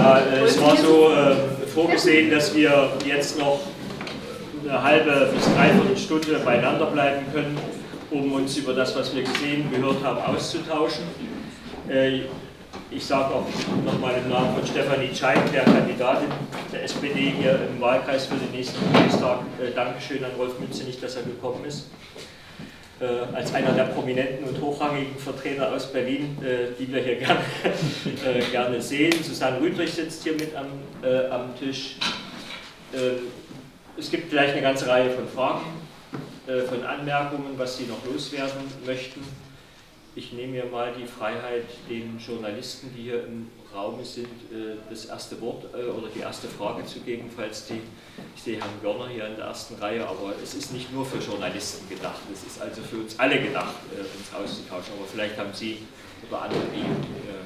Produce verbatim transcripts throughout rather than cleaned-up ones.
Ja, es war so äh, vorgesehen, dass wir jetzt noch eine halbe bis dreiviertel Stunde beieinander bleiben können, um uns über das, was wir gesehen, gehört haben, auszutauschen. Äh, ich sage auch nochmal im Namen von Stefanie Tscheib, der Kandidatin der S P D hier im Wahlkreis für den nächsten Bundestag, äh, Dankeschön an Rolf Mützenich, dass er gekommen ist. Äh, als einer der prominenten und hochrangigen Vertreter aus Berlin, äh, die wir hier gerne, äh, gerne sehen. Susanne Rüdrich sitzt hier mit am, äh, am Tisch. Äh, es gibt vielleicht eine ganze Reihe von Fragen, äh, von Anmerkungen, was Sie noch loswerden möchten. Ich nehme mir mal die Freiheit, den Journalisten, die hier im Raum sind, äh, das erste Wort äh, oder die erste Frage zu geben, falls die, ich sehe Herrn Görner hier in der ersten Reihe, aber es ist nicht nur für Journalisten gedacht, es ist also für uns alle gedacht, äh, uns auszutauschen, aber vielleicht haben Sie oder andere die, äh,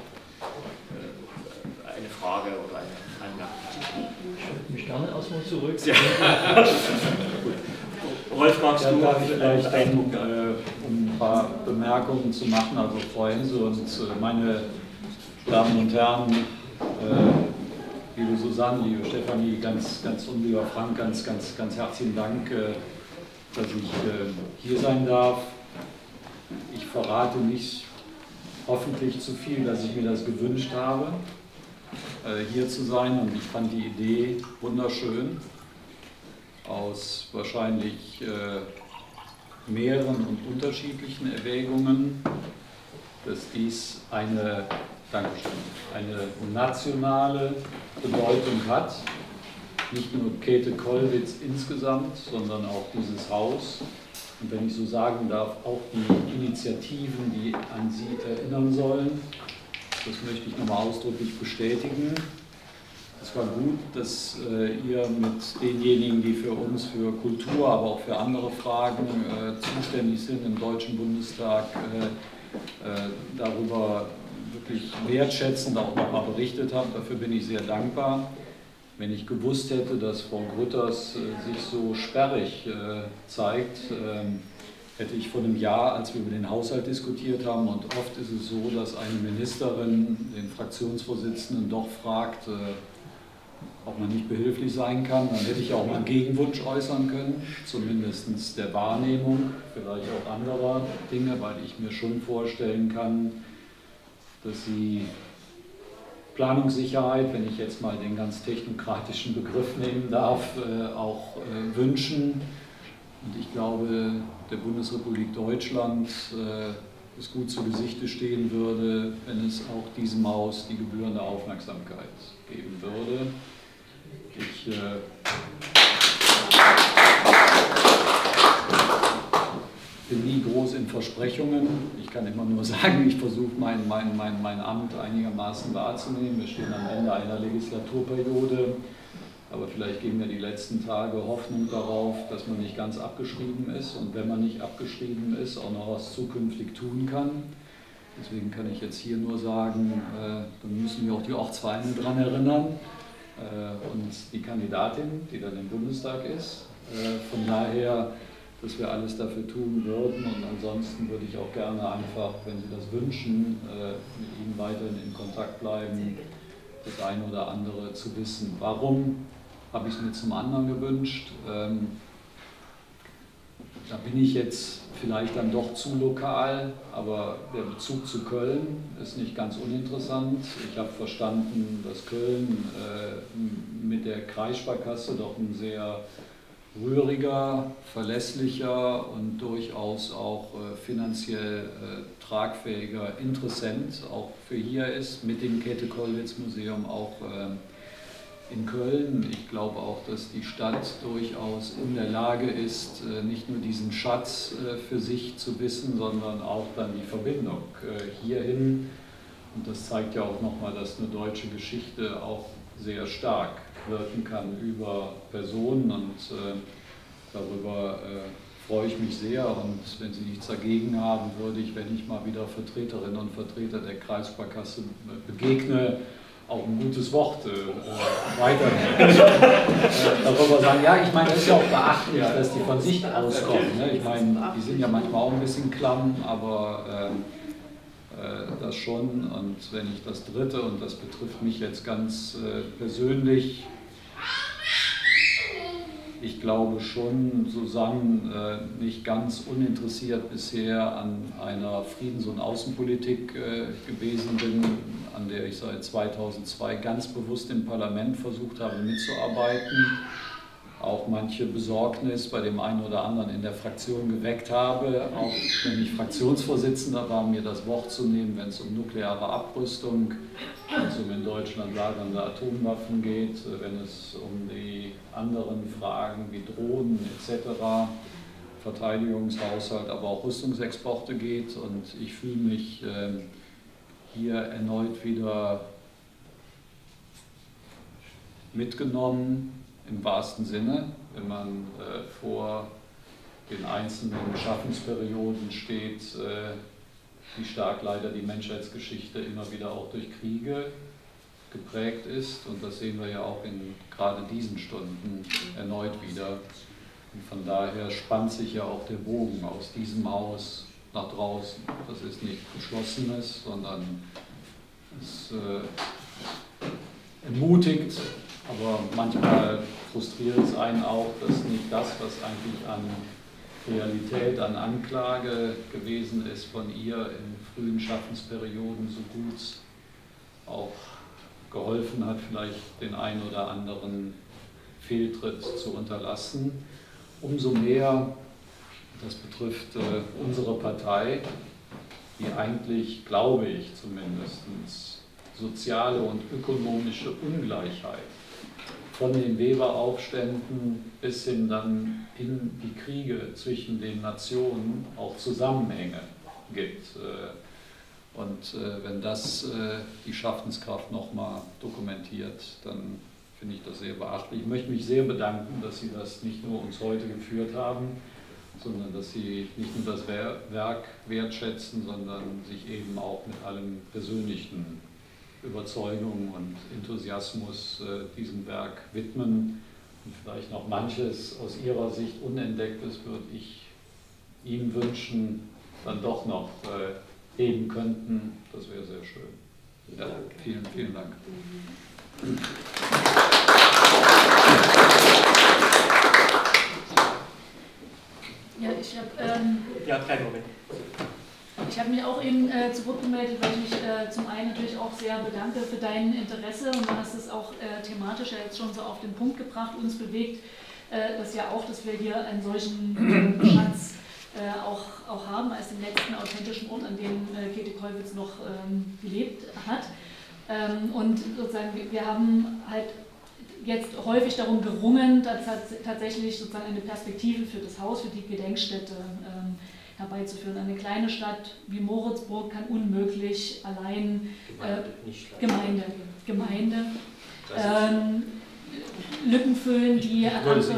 äh, eine Frage oder eine Anmerkung. Ich würde mich gerne erstmal zurück. Ja. Rolf, magst ja, du darf ich vielleicht ein, um, äh, um ein paar Bemerkungen zu machen, also Frau Hense und äh, meine Damen und Herren, äh, liebe Susanne, liebe Stefanie, ganz, ganz und lieber Frank, ganz, ganz, ganz herzlichen Dank, äh, dass ich äh, hier sein darf. Ich verrate nicht hoffentlich zu viel, dass ich mir das gewünscht habe, äh, hier zu sein, und ich fand die Idee wunderschön. Aus wahrscheinlich äh, mehreren und unterschiedlichen Erwägungen, dass dies eine, Dankeschön, eine nationale Bedeutung hat. Nicht nur Käthe-Kollwitz insgesamt, sondern auch dieses Haus. Und wenn ich so sagen darf, auch die Initiativen, die an sie erinnern sollen. Das möchte ich nochmal ausdrücklich bestätigen. Es war gut, dass äh, ihr mit denjenigen, die für uns, für Kultur, aber auch für andere Fragen äh, zuständig sind im Deutschen Bundestag, äh, äh, darüber wirklich wertschätzend auch nochmal berichtet habt. Dafür bin ich sehr dankbar. Wenn ich gewusst hätte, dass Frau Grütters äh, sich so sperrig äh, zeigt, äh, hätte ich vor einem Jahr, als wir über den Haushalt diskutiert haben, und oft ist es so, dass eine Ministerin den Fraktionsvorsitzenden doch fragt, äh, ob man nicht behilflich sein kann, dann hätte ich auch mal einen Gegenwunsch äußern können, zumindest der Wahrnehmung, vielleicht auch anderer Dinge, weil ich mir schon vorstellen kann, dass Sie Planungssicherheit, wenn ich jetzt mal den ganz technokratischen Begriff nehmen darf, auch wünschen. Und ich glaube, der Bundesrepublik Deutschland es gut zu Gesichte stehen würde, wenn es auch diesem Haus die gebührende Aufmerksamkeit geben würde. Ich äh, bin nie groß in Versprechungen. Ich kann immer nur sagen, ich versuche mein, mein, mein, mein Amt einigermaßen wahrzunehmen. Wir stehen am Ende einer Legislaturperiode, aber vielleicht geben mir die letzten Tage Hoffnung darauf, dass man nicht ganz abgeschrieben ist und wenn man nicht abgeschrieben ist, auch noch was zukünftig tun kann. Deswegen kann ich jetzt hier nur sagen, äh, dann müssen wir auch die Ortsvereine daran erinnern äh, und die Kandidatin, die dann im Bundestag ist. Äh, von daher, dass wir alles dafür tun würden, und ansonsten würde ich auch gerne einfach, wenn Sie das wünschen, äh, mit Ihnen weiterhin in Kontakt bleiben, das eine oder andere zu wissen. Warum habe ich es mir zum anderen gewünscht? Ähm, Da bin ich jetzt vielleicht dann doch zu lokal, aber der Bezug zu Köln ist nicht ganz uninteressant. Ich habe verstanden, dass Köln äh, mit der Kreissparkasse doch ein sehr rühriger, verlässlicher und durchaus auch äh, finanziell äh, tragfähiger Interessent auch für hier ist, mit dem Käthe-Kollwitz-Museum auch äh, in Köln. Ich glaube auch, dass die Stadt durchaus in der Lage ist, nicht nur diesen Schatz für sich zu wissen, sondern auch dann die Verbindung hierhin. Und das zeigt ja auch nochmal, dass eine deutsche Geschichte auch sehr stark wirken kann über Personen, und darüber freue ich mich sehr. Und wenn Sie nichts dagegen haben, würde ich, wenn ich mal wieder Vertreterinnen und Vertreter der Kreissparkasse begegne, auch ein gutes Wort äh, weiter äh, darüber sagen. Ja, ich meine, es ist ja auch beachtlich, dass die von sich auskommen. Ne? Ich meine, die sind ja manchmal auch ein bisschen klamm, aber äh, äh, das schon. Und wenn ich das Dritte, und das betrifft mich jetzt ganz äh, persönlich, ich glaube schon, Susanne äh, nicht ganz uninteressiert bisher an einer Friedens- und Außenpolitik äh, gewesen bin, an der ich seit zweitausendzwei ganz bewusst im Parlament versucht habe mitzuarbeiten, auch manche Besorgnis bei dem einen oder anderen in der Fraktion geweckt habe, auch wenn ich Fraktionsvorsitzender war, mir das Wort zu nehmen, wenn es um nukleare Abrüstung, wenn es um in Deutschland lagernde Atomwaffen geht, wenn es um die anderen Fragen wie Drohnen et cetera, Verteidigungshaushalt, aber auch Rüstungsexporte geht. Und ich fühle mich äh, hier erneut wieder mitgenommen, im wahrsten Sinne, wenn man äh, vor den einzelnen Schaffensperioden steht, äh, wie stark leider die Menschheitsgeschichte immer wieder auch durch Kriege geprägt ist. Und das sehen wir ja auch in gerade diesen Stunden erneut wieder. Und von daher spannt sich ja auch der Bogen aus diesem Haus nach draußen. Das ist nicht Geschlossenes, sondern es äh, ermutigt, aber manchmal frustriert es einen auch, dass nicht das, was eigentlich an Realität, an Anklage gewesen ist von ihr in frühen Schaffensperioden, so gut auch geholfen hat, vielleicht den einen oder anderen Fehltritt zu unterlassen. Umso mehr, das betrifft äh, unsere Partei, die eigentlich, glaube ich zumindest, soziale und ökonomische Ungleichheit von den Weberaufständen bis hin dann in die Kriege zwischen den Nationen auch Zusammenhänge gibt. Und wenn das die Schaffenskraft nochmal dokumentiert, dann finde ich das sehr beachtlich. Ich möchte mich sehr bedanken, dass Sie das nicht nur uns heute geführt haben, sondern dass Sie nicht nur das Werk wertschätzen, sondern sich eben auch mit allem persönlichen Überzeugung und Enthusiasmus äh, diesem Werk widmen. Und vielleicht noch manches aus Ihrer Sicht Unentdecktes würde ich Ihnen wünschen, dann doch noch äh, heben könnten. Das wäre sehr schön. Ja, vielen, vielen Dank. Ja, ich habe ähm, ja, kleinen Moment. Ich habe mich auch eben äh, zu Wort gemeldet, weil ich mich äh, zum einen natürlich auch sehr bedanke für dein Interesse, und du hast es auch äh, thematisch ja jetzt schon so auf den Punkt gebracht, uns bewegt, äh, das ja auch, dass wir hier einen solchen äh, Schatz äh, auch, auch haben als den letzten authentischen Ort, an dem äh, Käthe Kollwitz noch ähm, gelebt hat. Ähm, und sozusagen, wir, wir haben halt jetzt häufig darum gerungen, dass tatsächlich sozusagen eine Perspektive für das Haus, für die Gedenkstätte ähm, herbeizuführen. Eine kleine Stadt wie Moritzburg kann unmöglich allein äh, Gemeinde, Gemeinde ähm, Lücken füllen, die an anderer,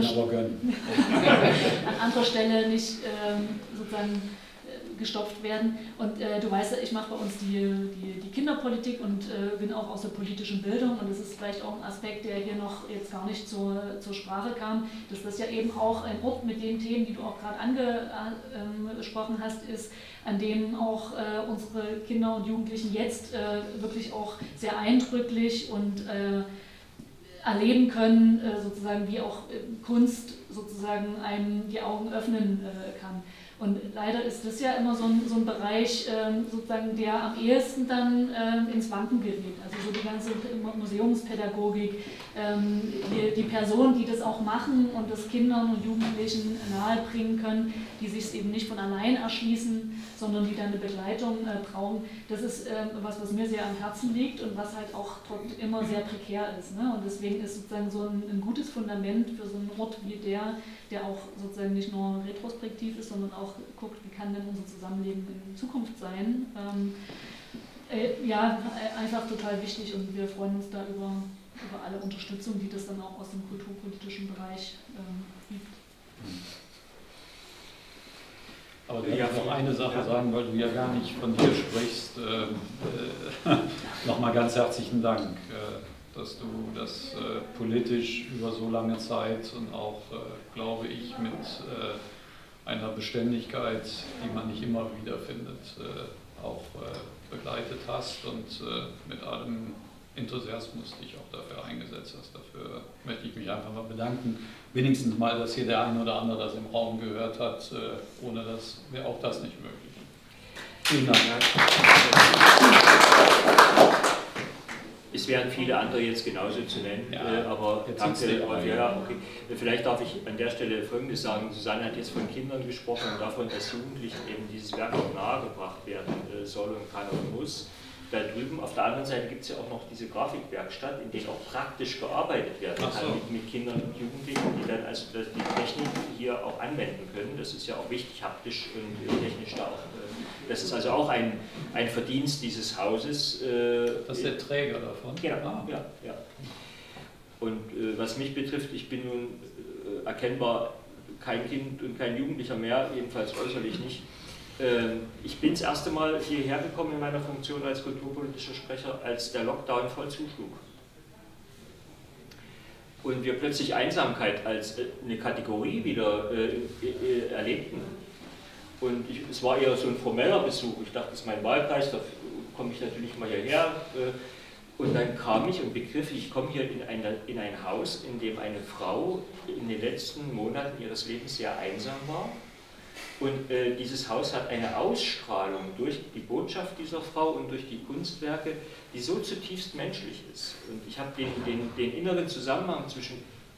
an anderer Stelle nicht ähm, sozusagen gestopft werden. Und äh, du weißt ja, ich mache bei uns die, die, die Kinderpolitik und äh, bin auch aus der politischen Bildung, und das ist vielleicht auch ein Aspekt, der hier noch jetzt gar nicht zur, zur Sprache kam, dass das ja eben auch ein Ort mit den Themen, die du auch gerade angesprochen äh, hast, ist, an dem auch äh, unsere Kinder und Jugendlichen jetzt äh, wirklich auch sehr eindrücklich und äh, erleben können, äh, sozusagen, wie auch äh, Kunst sozusagen einem die Augen öffnen äh, kann. Und leider ist das ja immer so ein, so ein Bereich, ähm, sozusagen, der am ehesten dann ähm, ins Wanken gerät. Also so die ganze Museumspädagogik, ähm, die, die Personen, die das auch machen und das Kindern und Jugendlichen nahebringen können, die sich es eben nicht von allein erschließen, sondern die dann eine Begleitung äh, brauchen. Das ist ähm, was, was mir sehr am Herzen liegt und was halt auch dort immer sehr prekär ist. Ne? Und deswegen ist sozusagen so ein, ein gutes Fundament für so einen Ort wie der, der auch sozusagen nicht nur retrospektiv ist, sondern auch guckt, wie kann denn unser Zusammenleben in Zukunft sein. Ähm, äh, ja, einfach total wichtig, und wir freuen uns da über, über alle Unterstützung, die das dann auch aus dem kulturpolitischen Bereich ähm, gibt. Aber ich darf noch eine Sache sagen, weil du ja gar nicht von dir sprichst. Äh, äh, Nochmal ganz herzlichen Dank, äh, dass du das äh, politisch über so lange Zeit und auch, äh, glaube ich, mit äh, einer Beständigkeit, die man nicht immer wiederfindet, äh, auch äh, begleitet hast und äh, mit allem Enthusiasmus dich auch dafür eingesetzt hast. Dafür möchte ich mich einfach mal bedanken. Wenigstens mal, dass hier der eine oder andere das im Raum gehört hat. Äh, ohne das wäre auch das nicht möglich. Vielen Dank. Es wären viele andere jetzt genauso zu nennen, ja, äh, aber danke. Ja, okay. Vielleicht darf ich an der Stelle Folgendes sagen. Susanne hat jetzt von Kindern gesprochen und davon, dass Jugendlichen eben dieses Werk auch nahegebracht werden äh, soll und kann und muss. Da drüben auf der anderen Seite gibt es ja auch noch diese Grafikwerkstatt, in der auch praktisch gearbeitet werden kann so. mit, mit Kindern und Jugendlichen, die dann also die Technik hier auch anwenden können. Das ist ja auch wichtig, haptisch und technisch da auch. Das ist also auch ein, ein Verdienst dieses Hauses. Das ist der Träger davon? Genau, ah. ja, ja. Und äh, was mich betrifft, ich bin nun äh, erkennbar kein Kind und kein Jugendlicher mehr, jedenfalls äußerlich nicht. Ich bin das erste Mal hierher gekommen in meiner Funktion als kulturpolitischer Sprecher, als der Lockdown voll zuschlug. Und wir plötzlich Einsamkeit als eine Kategorie wieder äh, erlebten. Und ich, es war eher so ein formeller Besuch. Ich dachte, das ist mein Wahlkreis, da komme ich natürlich mal hierher. Und dann kam ich und begriff, ich komme hier in, eine, in ein Haus, in dem eine Frau in den letzten Monaten ihres Lebens sehr einsam war. Und äh, dieses Haus hat eine Ausstrahlung durch die Botschaft dieser Frau und durch die Kunstwerke, die so zutiefst menschlich ist. Und ich habe den, den, den inneren Zusammenhang zwischen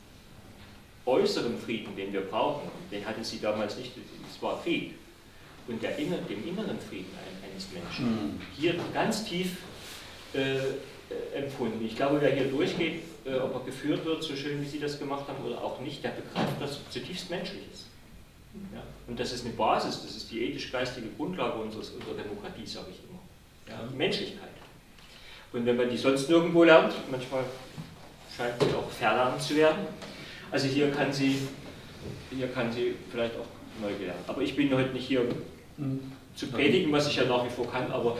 äußerem Frieden, den wir brauchen, den hatte sie damals nicht, es war Krieg, und der inner, dem inneren Frieden eines Menschen, mhm. hier ganz tief äh, empfunden. Ich glaube, wer hier durchgeht, äh, ob er geführt wird, so schön wie Sie das gemacht haben oder auch nicht, der begreift, dass es zutiefst menschlich ist. Ja, und das ist eine Basis, das ist die ethisch-geistige Grundlage unseres, unserer Demokratie, sage ich immer. Ja, die Menschlichkeit. Und wenn man die sonst nirgendwo lernt, manchmal scheint sie auch verlernt zu werden. Also hier kann sie, hier kann sie vielleicht auch neu gelernt. Aber ich bin heute nicht hier hm. zu predigen, was ich ja nach wie vor kann, aber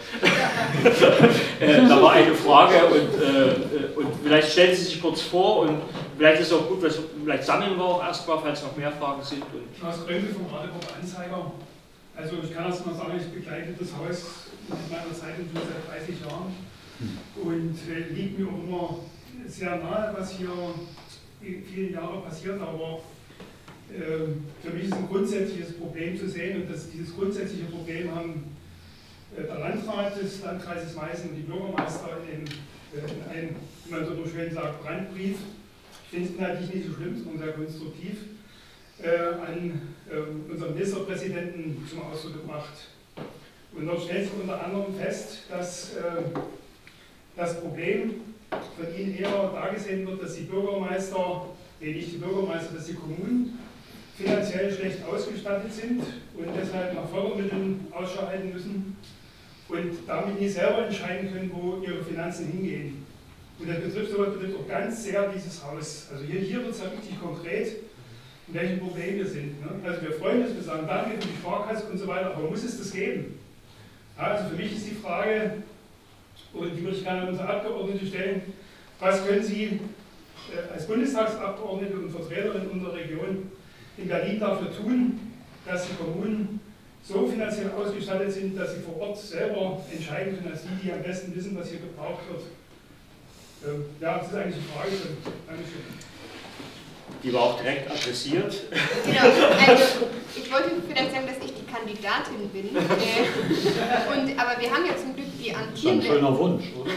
äh, da war eine Frage und, äh, und vielleicht stellen Sie sich kurz vor und vielleicht ist es auch gut, vielleicht sammeln wir auch erstmal, falls noch mehr Fragen sind. Klaus Krömpel vom Radeburger Anzeiger. Also ich kann erst mal sagen, ich begleite das Haus mit meiner Zeitung schon seit dreißig Jahren und äh, liegt mir auch immer sehr nahe, was hier in vielen Jahren passiert, aber äh, für mich ist ein grundsätzliches Problem zu sehen und das, dieses grundsätzliche Problem haben äh, der Landrat des Landkreises Meißen und die Bürgermeister in, äh, in einem, wie man so schön sagt, Brandbrief. Ich finde es inhaltlich nicht so schlimm, sondern sehr konstruktiv, äh, an äh, unseren Ministerpräsidenten zum Ausdruck gebracht. Und dort stellt sich unter anderem fest, dass äh, das Problem von Ihnen eher dargesehen wird, dass die Bürgermeister, nee, nicht die Bürgermeister, dass die Kommunen finanziell schlecht ausgestattet sind und deshalb nach Fördermitteln Ausschau halten müssen und damit nicht selber entscheiden können, wo ihre Finanzen hingehen. Und das betrifft, sowas betrifft auch ganz sehr dieses Haus. Also hier, hier wird es ja richtig konkret, in welchen Problemen wir sind. Ne? Also wir freuen uns, wir sagen danke für die Sparkasse und so weiter, aber muss es das geben? Ja, also für mich ist die Frage, und die würde ich gerne an unsere Abgeordnete stellen, was können Sie äh, als Bundestagsabgeordnete und Vertreterin unserer Region in Berlin dafür tun, dass die Kommunen so finanziell ausgestattet sind, dass sie vor Ort selber entscheiden können, als die, die am besten wissen, was hier gebraucht wird. Ähm, ja, das ist eigentlich die Frage. Dankeschön. Die war auch direkt adressiert. Genau, also ich wollte vielleicht sagen, dass ich die Kandidatin bin. Äh, und, aber wir haben ja zum Glück die amtierende ein schöner Wunsch, oder?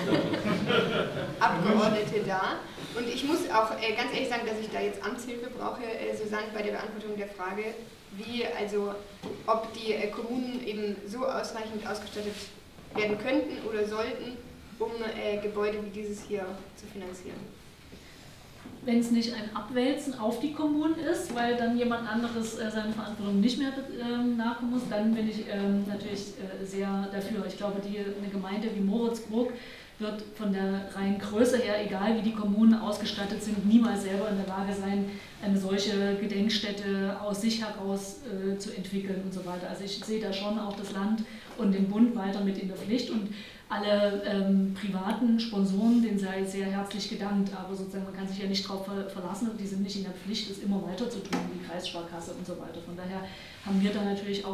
Abgeordnete da. Und ich muss auch äh, ganz ehrlich sagen, dass ich da jetzt Amtshilfe brauche, äh, Susanne, bei der Beantwortung der Frage, wie, also, ob die äh, Kommunen eben so ausreichend ausgestattet werden könnten oder sollten, um äh, Gebäude wie dieses hier zu finanzieren. Wenn es nicht ein Abwälzen auf die Kommunen ist, weil dann jemand anderes äh, seine Verantwortung nicht mehr ähm, nachkommen muss, dann bin ich ähm, natürlich äh, sehr dafür. Ich glaube, die, eine Gemeinde wie Moritzburg wird von der reinen Größe her, egal wie die Kommunen ausgestattet sind, niemals selber in der Lage sein, eine solche Gedenkstätte aus sich heraus äh, zu entwickeln und so weiter. Also ich sehe da schon auch das Land und den Bund weiter mit in der Pflicht und alle ähm, privaten Sponsoren, denen sei sehr herzlich gedankt, aber sozusagen man kann sich ja nicht darauf ver verlassen und die sind nicht in der Pflicht, es immer weiter zu tun, die Kreissparkasse und so weiter. Von daher haben wir da natürlich auch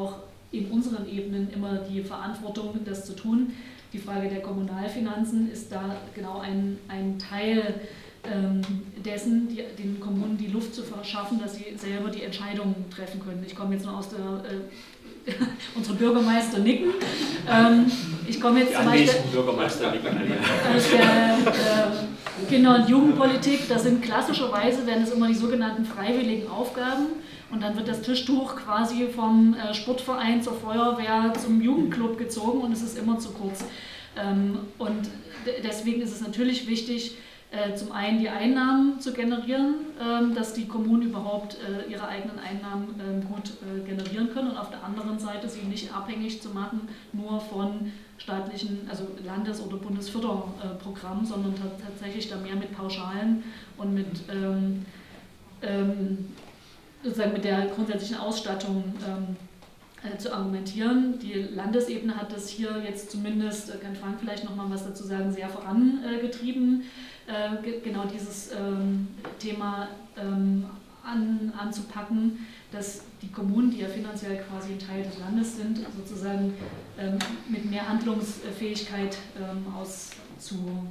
in unseren Ebenen immer die Verantwortung, das zu tun. Die Frage der Kommunalfinanzen ist da genau ein, ein Teil ähm, dessen, die, den Kommunen die Luft zu verschaffen, dass sie selber die Entscheidungen treffen können. Ich komme jetzt nur aus der, äh, unsere Bürgermeister nicken. Ähm, ich komme jetzt die zum Beispiel Bürgermeister nicken. aus der äh, Kinder- und Jugendpolitik. Das sind klassischerweise, werden es immer die sogenannten freiwilligen Aufgaben. Und dann wird das Tischtuch quasi vom äh, Sportverein zur Feuerwehr zum Jugendclub gezogen und es ist immer zu kurz. Ähm, und deswegen ist es natürlich wichtig, äh, zum einen die Einnahmen zu generieren, äh, dass die Kommunen überhaupt äh, ihre eigenen Einnahmen äh, gut äh, generieren können und auf der anderen Seite sie nicht abhängig zu machen, nur von staatlichen, also Landes- oder Bundesförderprogrammen, sondern tatsächlich da mehr mit Pauschalen und mit ähm, ähm, sozusagen mit der grundsätzlichen Ausstattung ähm, äh, zu argumentieren. Die Landesebene hat das hier jetzt zumindest, äh, kann Frank vielleicht noch mal was dazu sagen, sehr vorangetrieben, äh, ge genau dieses ähm, Thema ähm, an, anzupacken, dass die Kommunen, die ja finanziell quasi ein Teil des Landes sind, sozusagen ähm, mit mehr Handlungsfähigkeit ähm, auszurichten.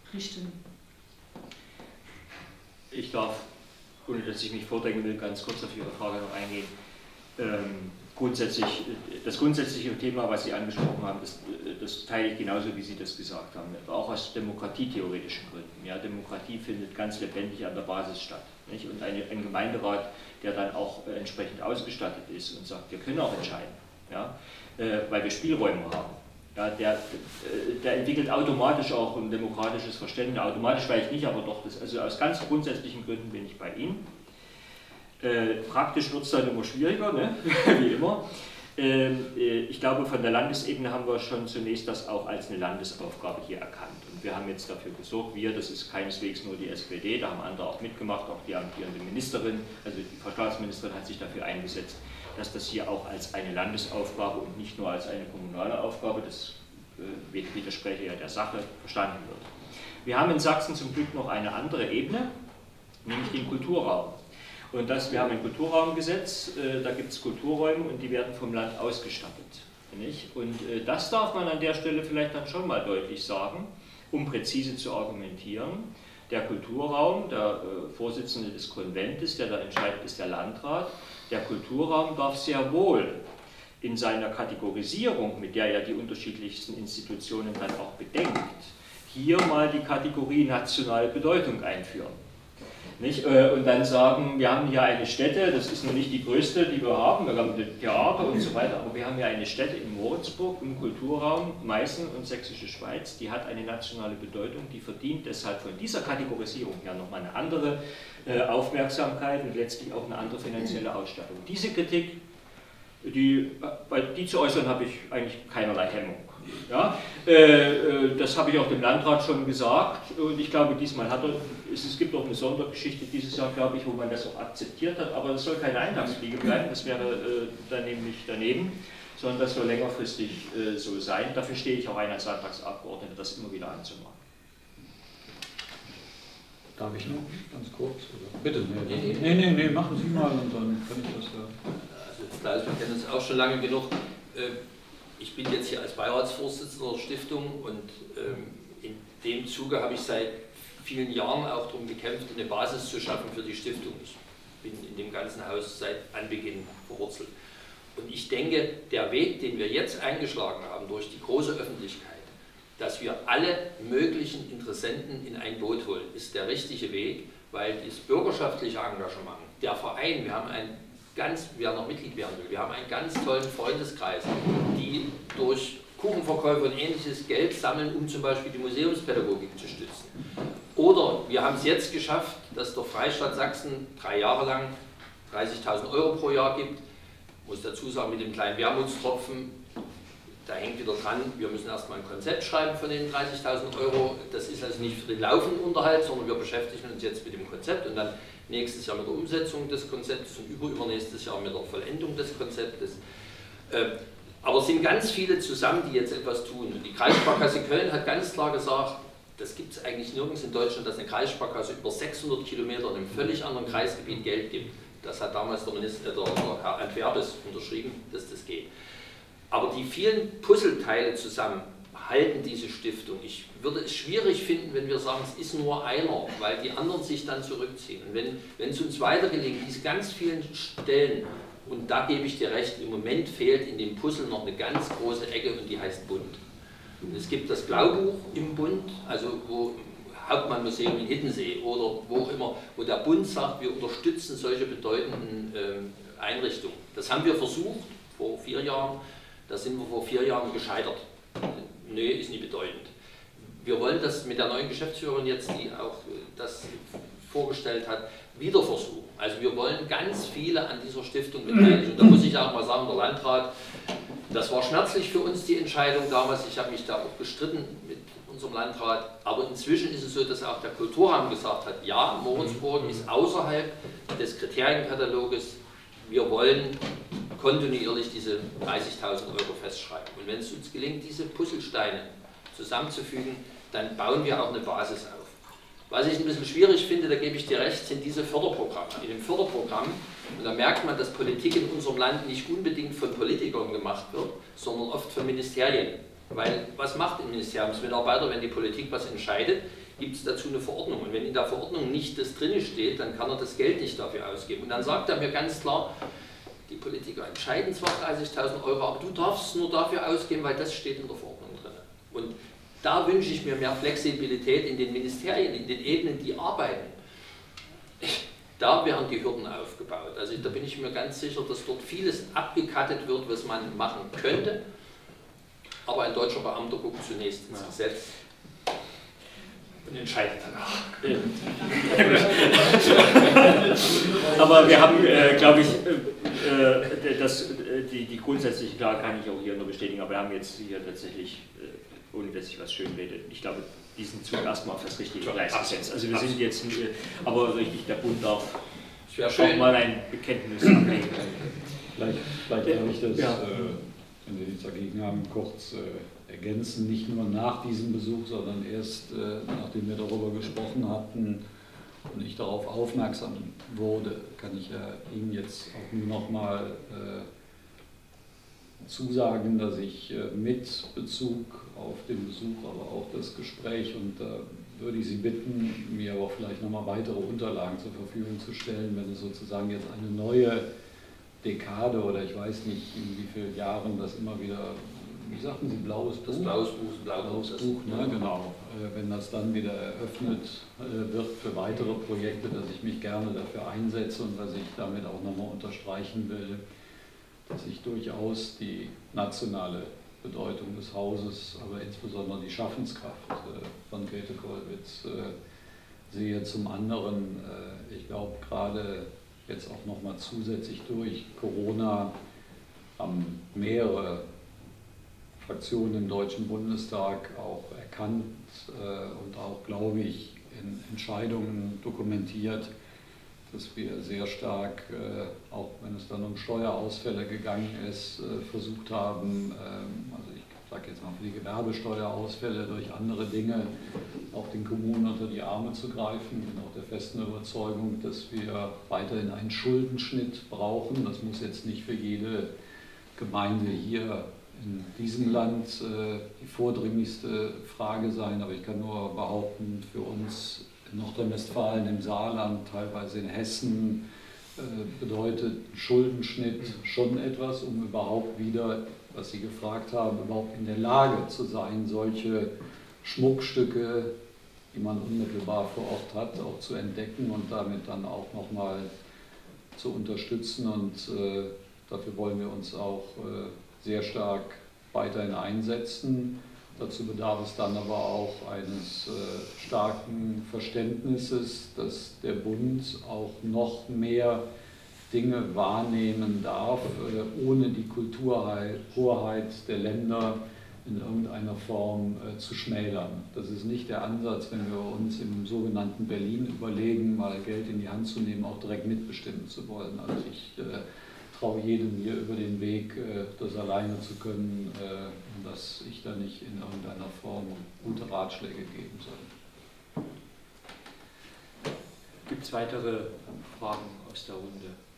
Ich darf, ohne dass ich mich vordrängen will, ganz kurz auf Ihre Frage noch eingehen. Ähm, grundsätzlich, das grundsätzliche Thema, was Sie angesprochen haben, das, das teile ich genauso, wie Sie das gesagt haben, auch aus demokratietheoretischen Gründen. Ja, Demokratie findet ganz lebendig an der Basis statt. Nicht? Und eine, ein Gemeinderat, der dann auch äh, entsprechend ausgestattet ist und sagt, wir können auch entscheiden, ja, äh, weil wir Spielräume haben. Ja, der, der entwickelt automatisch auch ein demokratisches Verständnis, automatisch vielleicht nicht, aber doch, das, also aus ganz grundsätzlichen Gründen bin ich bei Ihnen. Äh, praktisch wird es dann immer schwieriger, ne? Wie immer. Äh, ich glaube, von der Landesebene haben wir schon zunächst das auch als eine Landesaufgabe hier erkannt. Und wir haben jetzt dafür gesorgt, wir, das ist keineswegs nur die S P D, da haben andere auch mitgemacht, auch die amtierende Ministerin, also die Frau Staatsministerin hat sich dafür eingesetzt, dass das hier auch als eine Landesaufgabe und nicht nur als eine kommunale Aufgabe, das äh, widerspräche ja der Sache, verstanden wird. Wir haben in Sachsen zum Glück noch eine andere Ebene, nämlich den Kulturraum. Und das, wir haben ein Kulturraumgesetz, äh, da gibt es Kulturräume und die werden vom Land ausgestattet. Nicht? Und äh, das darf man an der Stelle vielleicht dann schon mal deutlich sagen, um präzise zu argumentieren. Der Kulturraum, der äh, Vorsitzende des Konventes, der da entscheidet, ist der Landrat. Der Kulturraum darf sehr wohl in seiner Kategorisierung, mit der er die unterschiedlichsten Institutionen dann auch bedenkt, hier mal die Kategorie nationale Bedeutung einführen. Nicht? Und dann sagen, wir haben hier eine Stätte, das ist noch nicht die größte, die wir haben, wir haben ein Theater und so weiter, aber wir haben hier eine Stätte in Moritzburg im Kulturraum, Meißen und Sächsische Schweiz, die hat eine nationale Bedeutung, die verdient deshalb von dieser Kategorisierung ja nochmal eine andere äh, Aufmerksamkeit und letztlich auch eine andere finanzielle Ausstattung. Diese Kritik, die, die zu äußern, habe ich eigentlich keinerlei Hemmung. Ja, äh, das habe ich auch dem Landrat schon gesagt und ich glaube, diesmal hat er, es, es gibt auch eine Sondergeschichte dieses Jahr, glaube ich, wo man das auch akzeptiert hat, aber das soll keine Eintagsfliege bleiben, das wäre äh, dann nämlich daneben, sondern das soll längerfristig äh, so sein. Dafür stehe ich auch ein als Landtagsabgeordneter, das immer wieder anzumachen. Darf ich noch ganz kurz? Oder? Bitte, nee, nee, nee, nee, machen Sie mal und dann kann ich das hören. Also, klar, wir kennen uns auch schon lange genug. Ich bin jetzt hier als Beiratsvorsitzender der Stiftung und in dem Zuge habe ich seit vielen Jahren auch darum gekämpft, eine Basis zu schaffen für die Stiftung. Ich bin in dem ganzen Haus seit Anbeginn verwurzelt. Und ich denke, der Weg, den wir jetzt eingeschlagen haben durch die große Öffentlichkeit, dass wir alle möglichen Interessenten in ein Boot holen, ist der richtige Weg, weil das bürgerschaftliche Engagement, der Verein, wir haben ein ganz, wer noch Mitglied werden will, wir haben einen ganz tollen Freundeskreis, die durch Kuchenverkäufe und ähnliches Geld sammeln, um zum Beispiel die Museumspädagogik zu stützen. Oder wir haben es jetzt geschafft, dass der Freistaat Sachsen drei Jahre lang dreißigtausend Euro pro Jahr gibt. Ich muss dazu sagen, mit dem kleinen Wermutstropfen, da hängt wieder dran, wir müssen erstmal ein Konzept schreiben von den dreißigtausend Euro. Das ist also nicht für den laufenden Unterhalt, sondern wir beschäftigen uns jetzt mit dem Konzept und dann nächstes Jahr mit der Umsetzung des Konzeptes und über übernächstes Jahr mit der Vollendung des Konzeptes. Aber es sind ganz viele zusammen, die jetzt etwas tun. Und die Kreissparkasse Köln hat ganz klar gesagt, das gibt es eigentlich nirgends in Deutschland, dass eine Kreissparkasse über sechshundert Kilometer in einem völlig anderen Kreisgebiet Geld gibt. Das hat damals der Minister, der, der Herr Antwerpes unterschrieben, dass das geht. Aber die vielen Puzzleteile zusammen halten diese Stiftung. Ich würde es schwierig finden, wenn wir sagen, es ist nur einer, weil die anderen sich dann zurückziehen. Und wenn, wenn es uns weiter gelingt, diese ganz vielen Stellen, und da gebe ich dir recht, im Moment fehlt in dem Puzzle noch eine ganz große Ecke und die heißt Bund. Und es gibt das Glaubuch im Bund, also wo Hauptmannmuseum in Hiddensee oder wo auch immer, wo der Bund sagt, wir unterstützen solche bedeutenden ähm, Einrichtungen. Das haben wir versucht vor vier Jahren, da sind wir vor vier Jahren gescheitert. Nö, ist nicht bedeutend. Wir wollen das mit der neuen Geschäftsführerin jetzt, die auch das vorgestellt hat, wieder versuchen. Also wir wollen ganz viele an dieser Stiftung beteiligen. Und da muss ich auch mal sagen, der Landrat, das war schmerzlich für uns die Entscheidung damals. Ich habe mich da auch gestritten mit unserem Landrat. Aber inzwischen ist es so, dass auch der Kulturraum gesagt hat, ja, Moritzburg ist außerhalb des Kriterienkataloges. Wir wollen kontinuierlich diese dreißigtausend Euro festschreiben. Und wenn es uns gelingt, diese Puzzlesteine zusammenzufügen, dann bauen wir auch eine Basis auf. Was ich ein bisschen schwierig finde, da gebe ich dir recht, sind diese Förderprogramme. In dem Förderprogramm, und da merkt man, dass Politik in unserem Land nicht unbedingt von Politikern gemacht wird, sondern oft von Ministerien. Weil was macht ein Ministeriumsmitarbeiter, wenn die Politik was entscheidet, gibt es dazu eine Verordnung. Und wenn in der Verordnung nicht das drin steht, dann kann er das Geld nicht dafür ausgeben. Und dann sagt er mir ganz klar, die Politiker entscheiden zwar dreißigtausend Euro, aber du darfst es nur dafür ausgeben, weil das steht in der Verordnung drin. Und da wünsche ich mir mehr Flexibilität in den Ministerien, in den Ebenen, die arbeiten. Da werden die Hürden aufgebaut. Also da bin ich mir ganz sicher, dass dort vieles abgekattet wird, was man machen könnte. Aber ein deutscher Beamter guckt zunächst ins Gesetz und entscheidet danach. Aber wir haben, äh, glaube ich, äh, das, die, die grundsätzliche, klar kann ich auch hier nur bestätigen, aber wir haben jetzt hier tatsächlich, äh, ohne dass ich was schön rede, ich glaube, diesen Zug erstmal auf das richtige Gleis gesetzt. Also wir sind jetzt, äh, aber richtig, der Bund darf auch mal ein Bekenntnis ablegen. Vielleicht, vielleicht darf ich das, ja. äh, wenn Sie nichts dagegen haben, kurz äh, ergänzen, nicht nur nach diesem Besuch, sondern erst äh, nachdem wir darüber gesprochen hatten und ich darauf aufmerksam wurde, kann ich ja Ihnen jetzt auch nur noch mal äh, zusagen, dass ich äh, mit Bezug auf den Besuch, aber auch das Gespräch, und da äh, würde ich Sie bitten, mir aber vielleicht noch mal weitere Unterlagen zur Verfügung zu stellen, wenn es sozusagen jetzt eine neue Dekade oder ich weiß nicht, in wie vielen Jahren das immer wieder, wie sagten Sie, blaues Buch? Das blaues Buch, blaues Buch, Buch, ne? Genau. Wenn das dann wieder eröffnet wird für weitere Projekte, dass ich mich gerne dafür einsetze und dass ich damit auch nochmal unterstreichen will, dass ich durchaus die nationale Bedeutung des Hauses, aber insbesondere die Schaffenskraft von Grete Kollwitz sehe. Zum anderen, ich glaube gerade jetzt auch nochmal zusätzlich durch Corona haben mehrere Fraktionen im Deutschen Bundestag auch erkannt äh, und auch, glaube ich, in Entscheidungen dokumentiert, dass wir sehr stark, äh, auch wenn es dann um Steuerausfälle gegangen ist, äh, versucht haben, äh, also ich sage jetzt mal für die Gewerbesteuerausfälle durch andere Dinge, auch den Kommunen unter die Arme zu greifen. Ich bin auch der festen Überzeugung, dass wir weiterhin einen Schuldenschnitt brauchen. Das muss jetzt nicht für jede Gemeinde hier in diesem Land äh, die vordringlichste Frage sein, aber ich kann nur behaupten, für uns in Nordrhein-Westfalen, im Saarland, teilweise in Hessen, äh, bedeutet Schuldenschnitt schon etwas, um überhaupt wieder, was Sie gefragt haben, überhaupt in der Lage zu sein, solche Schmuckstücke, die man unmittelbar vor Ort hat, auch zu entdecken und damit dann auch nochmal zu unterstützen. Und äh, dafür wollen wir uns auch äh, sehr stark weiterhin einsetzen. Dazu bedarf es dann aber auch eines äh, starken Verständnisses, dass der Bund auch noch mehr Dinge wahrnehmen darf, äh, ohne die Kulturhoheit der Länder in irgendeiner Form äh, zu schmälern. Das ist nicht der Ansatz, wenn wir uns im sogenannten Berlin überlegen, mal Geld in die Hand zu nehmen, auch direkt mitbestimmen zu wollen. Also ich äh, traue jedem hier über den Weg, das alleine zu können, und dass ich da nicht in irgendeiner Form gute Ratschläge geben soll. Gibt es weitere Fragen aus der Runde?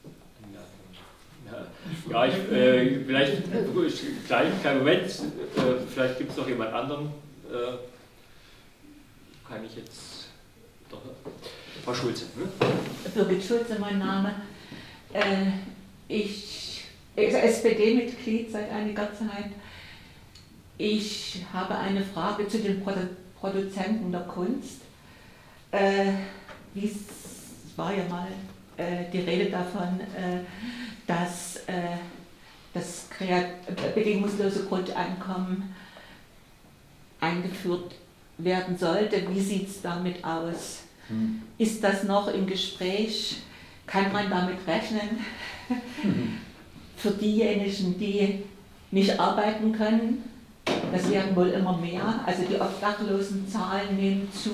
Ja, ich, äh, vielleicht gleich, kein Moment, äh, vielleicht gibt es noch jemand anderen. Äh, kann ich jetzt doch. Frau Schulze. Hm? Birgit Schulze, mein Name. Äh, ich bin S P D-Mitglied seit einiger Zeit. Ich habe eine Frage zu den Produ Produzenten der Kunst. Äh, es war ja mal äh, die Rede davon, äh, dass äh, das bedingungslose Grundeinkommen eingeführt werden sollte. Wie sieht es damit aus? Hm. Ist das noch im Gespräch? Kann man damit rechnen? Hm. Für diejenigen, die nicht arbeiten können, das werden wohl immer mehr, also die Obdachlosenzahlen nehmen zu.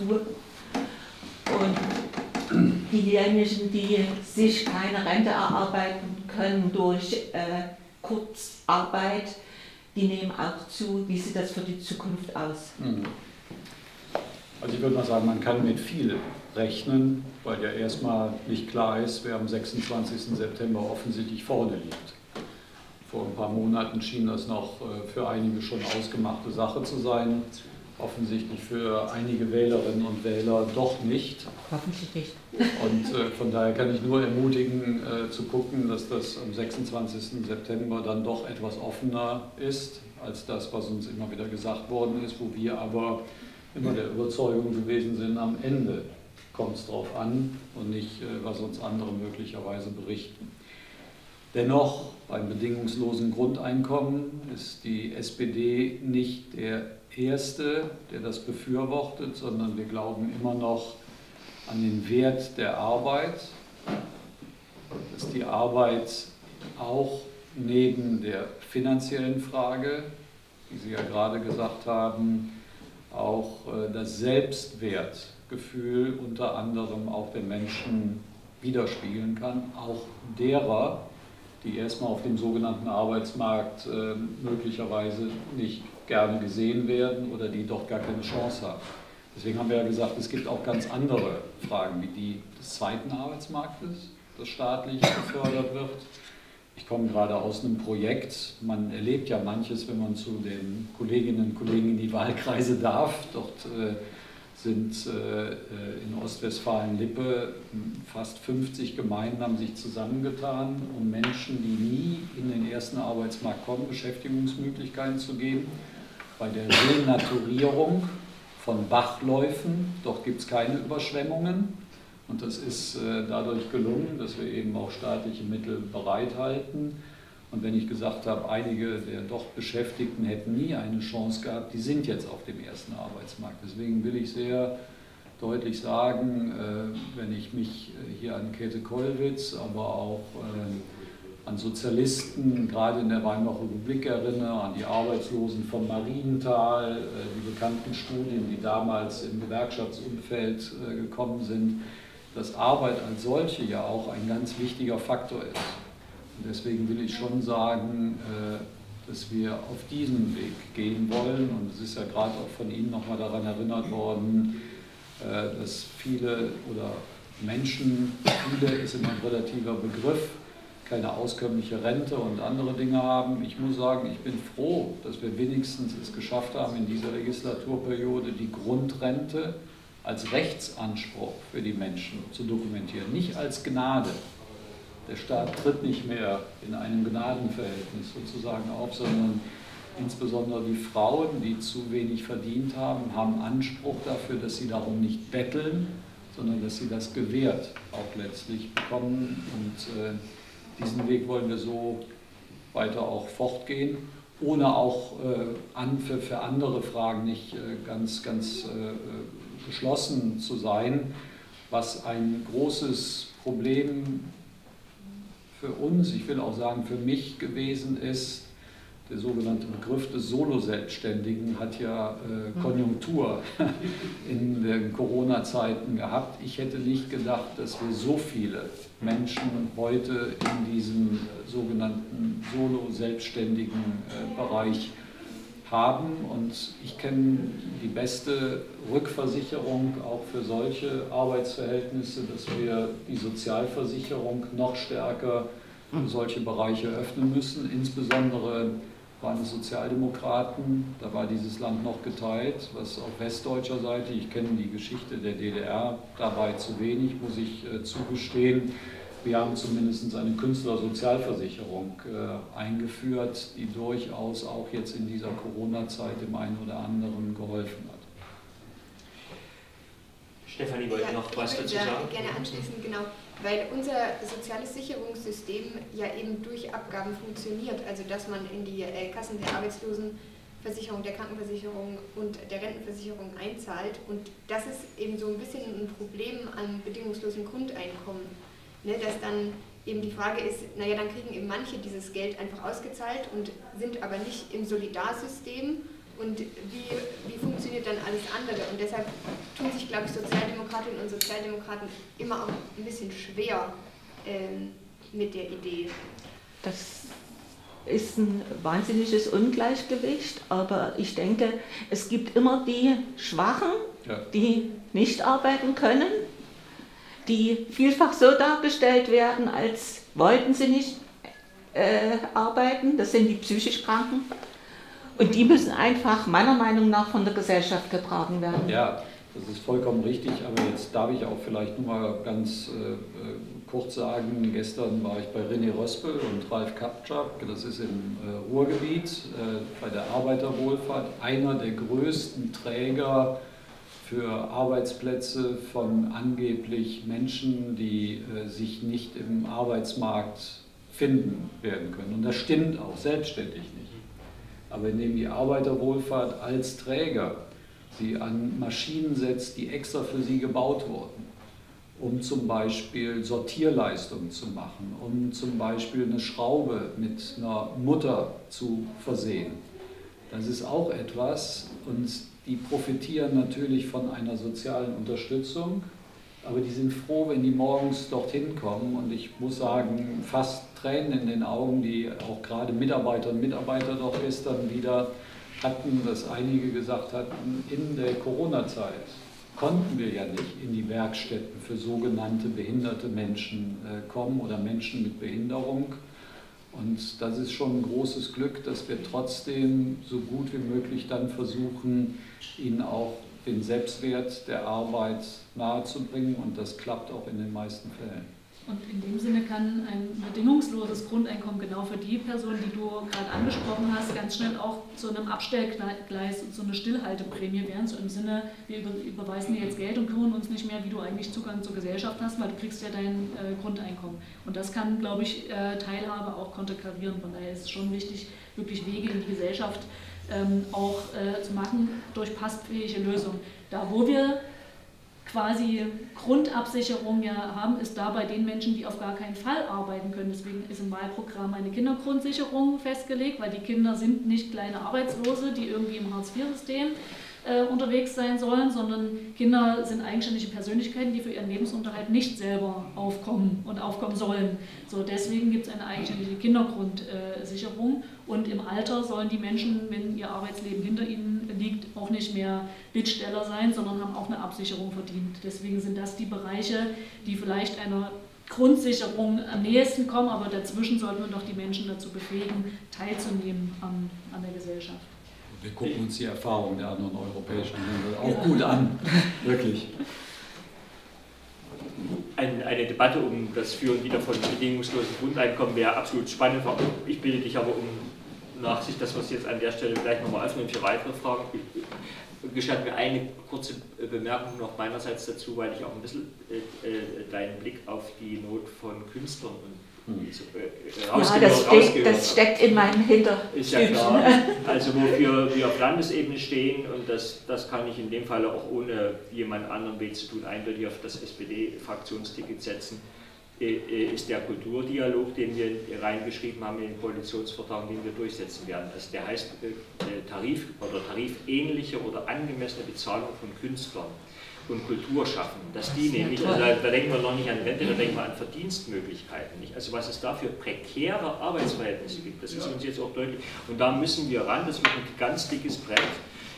Und diejenigen, die sich keine Rente erarbeiten können durch äh, Kurzarbeit, die nehmen auch zu. Wie sieht das für die Zukunft aus? Also ich würde mal sagen, man kann mit viel rechnen, weil ja erstmal nicht klar ist, wer am sechsundzwanzigsten September offensichtlich vorne liegt. Vor ein paar Monaten schien das noch für einige schon ausgemachte Sache zu sein. Offensichtlich für einige Wählerinnen und Wähler doch nicht. Hoffentlich nicht. Und äh, von daher kann ich nur ermutigen, äh, zu gucken, dass das am sechsundzwanzigsten September dann doch etwas offener ist, als das, was uns immer wieder gesagt worden ist, wo wir aber immer der Überzeugung gewesen sind, am Ende kommt es darauf an und nicht, äh, was uns andere möglicherweise berichten. Dennoch, beim bedingungslosen Grundeinkommen ist die S P D nicht der Erste, der das befürwortet, sondern wir glauben immer noch an den Wert der Arbeit, dass die Arbeit auch neben der finanziellen Frage, wie Sie ja gerade gesagt haben, auch das Selbstwertgefühl unter anderem auch der Menschen widerspiegeln kann, auch derer, die erstmal auf dem sogenannten Arbeitsmarkt äh, möglicherweise nicht gerne gesehen werden oder die doch gar keine Chance haben. Deswegen haben wir ja gesagt, es gibt auch ganz andere Fragen, wie die des zweiten Arbeitsmarktes, das staatlich gefördert wird. Ich komme gerade aus einem Projekt, man erlebt ja manches, wenn man zu den Kolleginnen und Kollegen in die Wahlkreise darf. Dort äh, sind äh, in Ostwestfalen-Lippe fast fünfzig Gemeinden haben sich zusammengetan, um Menschen, die nie in den ersten Arbeitsmarkt kommen, Beschäftigungsmöglichkeiten zu geben. Bei der Renaturierung von Bachläufen, dort gibt es keine Überschwemmungen und das ist äh, dadurch gelungen, dass wir eben auch staatliche Mittel bereithalten. Und wenn ich gesagt habe, einige der dort Beschäftigten hätten nie eine Chance gehabt, die sind jetzt auf dem ersten Arbeitsmarkt. Deswegen will ich sehr deutlich sagen, wenn ich mich hier an Käthe Kollwitz, aber auch an Sozialisten, gerade in der Weimarer Republik erinnere, an die Arbeitslosen von Marienthal, die bekannten Studien, die damals im Gewerkschaftsumfeld gekommen sind, dass Arbeit als solche ja auch ein ganz wichtiger Faktor ist. Und deswegen will ich schon sagen, dass wir auf diesen Weg gehen wollen. Und es ist ja gerade auch von Ihnen nochmal daran erinnert worden, dass viele oder Menschen, viele ist immer ein relativer Begriff, keine auskömmliche Rente und andere Dinge haben. Ich muss sagen, ich bin froh, dass wir wenigstens es geschafft haben, in dieser Legislaturperiode die Grundrente als Rechtsanspruch für die Menschen zu dokumentieren, nicht als Gnade. Der Staat tritt nicht mehr in einem Gnadenverhältnis sozusagen auf, sondern insbesondere die Frauen, die zu wenig verdient haben, haben Anspruch dafür, dass sie darum nicht betteln, sondern dass sie das gewährt auch letztlich bekommen. Und äh, diesen Weg wollen wir so weiter auch fortgehen, ohne auch äh, an, für, für andere Fragen nicht äh, ganz, ganz äh, geschlossen zu sein, was ein großes Problem für uns, ich will auch sagen für mich gewesen ist. Der sogenannte Begriff des Solo-Selbstständigen hat ja äh, Konjunktur in den Corona-Zeiten gehabt. Ich hätte nicht gedacht, dass wir so viele Menschen heute in diesem sogenannten Solo-Selbstständigen äh, Bereich haben. Und ich kenne die beste Rückversicherung auch für solche Arbeitsverhältnisse, dass wir die Sozialversicherung noch stärker solche Bereiche öffnen müssen. Insbesondere waren es Sozialdemokraten, da war dieses Land noch geteilt, was auf westdeutscher Seite, ich kenne die Geschichte der D D R dabei zu wenig, muss ich äh, zugestehen. Wir haben zumindest eine Künstlersozialversicherung äh, eingeführt, die durchaus auch jetzt in dieser Corona-Zeit dem einen oder anderen geholfen hat. Stefanie wollte ja, noch was dazu sagen? Ich sagen. würde gerne anschließen, genau, weil unser soziales Sicherungssystem ja eben durch Abgaben funktioniert, also dass man in die äh, Kassen der Arbeitslosenversicherung, der Krankenversicherung und der Rentenversicherung einzahlt, und das ist eben so ein bisschen ein Problem am bedingungslosen Grundeinkommen, ne, dass dann eben die Frage ist, naja, dann kriegen eben manche dieses Geld einfach ausgezahlt und sind aber nicht im Solidarsystem. Und wie, wie funktioniert dann alles andere? Und deshalb tun sich, glaube ich, Sozialdemokratinnen und Sozialdemokraten immer auch ein bisschen schwer ähm, mit der Idee. Das ist ein wahnsinniges Ungleichgewicht, aber ich denke, es gibt immer die Schwachen, ja. die nicht arbeiten können, die vielfach so dargestellt werden, als wollten sie nicht äh, arbeiten. Das sind die psychisch Kranken. Und die müssen einfach meiner Meinung nach von der Gesellschaft getragen werden. Ja, das ist vollkommen richtig, aber jetzt darf ich auch vielleicht nur mal ganz äh, kurz sagen, gestern war ich bei René Röspel und Ralf Kapczak, das ist im äh, Ruhrgebiet, äh, bei der Arbeiterwohlfahrt, einer der größten Träger für Arbeitsplätze von angeblich Menschen, die äh, sich nicht im Arbeitsmarkt finden werden können. Und das stimmt auch selbstständig nicht. Aber indem die Arbeiterwohlfahrt als Träger sie an Maschinen setzt, die extra für sie gebaut wurden, um zum Beispiel Sortierleistungen zu machen, um zum Beispiel eine Schraube mit einer Mutter zu versehen. Das ist auch etwas, und die profitieren natürlich von einer sozialen Unterstützung, aber die sind froh, wenn die morgens dorthin kommen, und ich muss sagen, fast Tränen in den Augen, die auch gerade Mitarbeiterinnen und Mitarbeiter dort gestern wieder hatten, dass einige gesagt hatten, in der Corona-Zeit konnten wir ja nicht in die Werkstätten für sogenannte behinderte Menschen äh, kommen oder Menschen mit Behinderung. Und das ist schon ein großes Glück, dass wir trotzdem so gut wie möglich dann versuchen, ihnen auch den Selbstwert der Arbeit nahezubringen, und das klappt auch in den meisten Fällen. Und in dem Sinne kann ein bedingungsloses Grundeinkommen genau für die Person, die du gerade angesprochen hast, ganz schnell auch zu einem Abstellgleis und so eine Stillhalteprämie werden, so im Sinne, wir überweisen dir jetzt Geld und kümmern uns nicht mehr, wie du eigentlich Zugang zur Gesellschaft hast, weil du kriegst ja dein äh, Grundeinkommen. Und das kann, glaube ich, äh, Teilhabe auch konterkarieren. Von daher ist es schon wichtig, wirklich Wege in die Gesellschaft ähm, auch äh, zu machen durch passfähige Lösungen. Da, wo wir quasi Grundabsicherung ja haben, ist da bei den Menschen, die auf gar keinen Fall arbeiten können. Deswegen ist im Wahlprogramm eine Kindergrundsicherung festgelegt, weil die Kinder sind nicht kleine Arbeitslose, die irgendwie im Hartz vier System äh, unterwegs sein sollen, sondern Kinder sind eigenständige Persönlichkeiten, die für ihren Lebensunterhalt nicht selber aufkommen und aufkommen sollen. So, deswegen gibt es eine eigenständige Kindergrundsicherung. Und im Alter sollen die Menschen, wenn ihr Arbeitsleben hinter ihnen liegt, auch nicht mehr Bittsteller sein, sondern haben auch eine Absicherung verdient. Deswegen sind das die Bereiche, die vielleicht einer Grundsicherung am nächsten kommen, aber dazwischen sollten wir doch die Menschen dazu befähigen, teilzunehmen an, an der Gesellschaft. Wir gucken uns die Erfahrungen der anderen europäischen Länder auch gut an, wirklich. Ein, eine Debatte um das Führen wieder von bedingungslosen Grundeinkommen wäre absolut spannend. Ich bitte dich aber um Nachsicht, dass wir es jetzt an der Stelle vielleicht nochmal öffnen für weitere Fragen. Gestatten mir eine kurze Bemerkung noch meinerseits dazu, weil ich auch ein bisschen äh, deinen Blick auf die Not von Künstlern und hm. so, äh, rausgehört, ja, das, steht, das steckt in meinem Hinterstübchen. Ist ja klar. Also wofür wir auf Landesebene stehen, und das, das kann ich in dem Fall auch ohne jemand anderen Weg zu tun, eindeutig auf das S P D-Fraktionsticket setzen, ist der Kulturdialog, den wir reingeschrieben haben in den Koalitionsvertrag, den wir durchsetzen werden. Also der heißt Tarif oder tarifähnliche oder angemessene Bezahlung von Künstlern und Kulturschaffenden. Dass die nämlich, also da, da denken wir noch nicht an Rente, da denken wir an Verdienstmöglichkeiten. Nicht? Also was es da für prekäre Arbeitsverhältnisse gibt, das ist uns jetzt auch deutlich. Und da müssen wir ran, das wird ein ganz dickes Brett.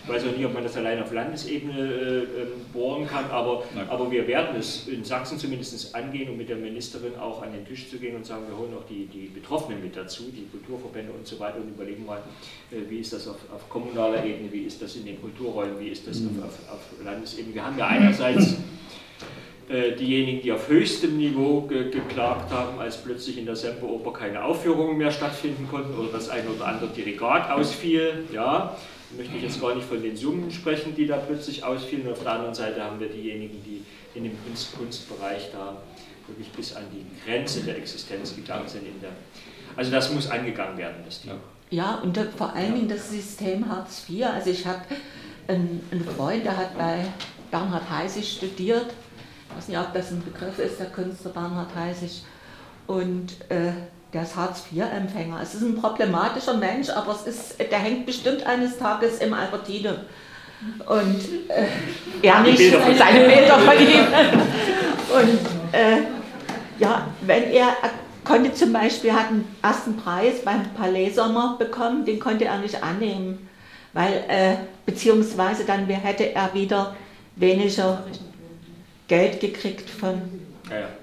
Ich weiß auch nicht, ob man das allein auf Landesebene äh, bohren kann, aber, aber wir werden es in Sachsen zumindest angehen, um mit der Ministerin auch an den Tisch zu gehen und sagen, wir holen auch die, die Betroffenen mit dazu, die Kulturverbände und so weiter und überlegen mal, äh, wie ist das auf, auf kommunaler Ebene, wie ist das in den Kulturräumen, wie ist das mhm. auf, auf, auf Landesebene. Wir haben ja einerseits äh, diejenigen, die auf höchstem Niveau ge geklagt haben, als plötzlich in der Semperoper keine Aufführungen mehr stattfinden konnten oder das ein oder andere Dirigat ausfiel, ja. Da möchte ich jetzt gar nicht von den Summen sprechen, die da plötzlich ausfielen. Und auf der anderen Seite haben wir diejenigen, die in dem Kunst Kunstbereich da wirklich bis an die Grenze der Existenz gegangen sind. In der also das muss angegangen werden, das Thema. Ja, und da, vor allen Dingen das System Hartz vier. Also ich habe einen, einen Freund, der hat bei Bernhard Heissig studiert. Ich weiß nicht, ob das ein Begriff ist, der Künstler Bernhard Heissig. Und äh, der ist Hartz vier Empfänger. Es ist ein problematischer Mensch, aber es ist, der hängt bestimmt eines Tages im Albertine. Und äh, er nicht, seine Bilder von ihm. Und äh, ja, wenn er, er konnte zum Beispiel, hat einen ersten Preis beim Palais Sommer bekommen, den konnte er nicht annehmen, weil, äh, beziehungsweise dann hätte er wieder weniger Geld gekriegt von... Ja, ja.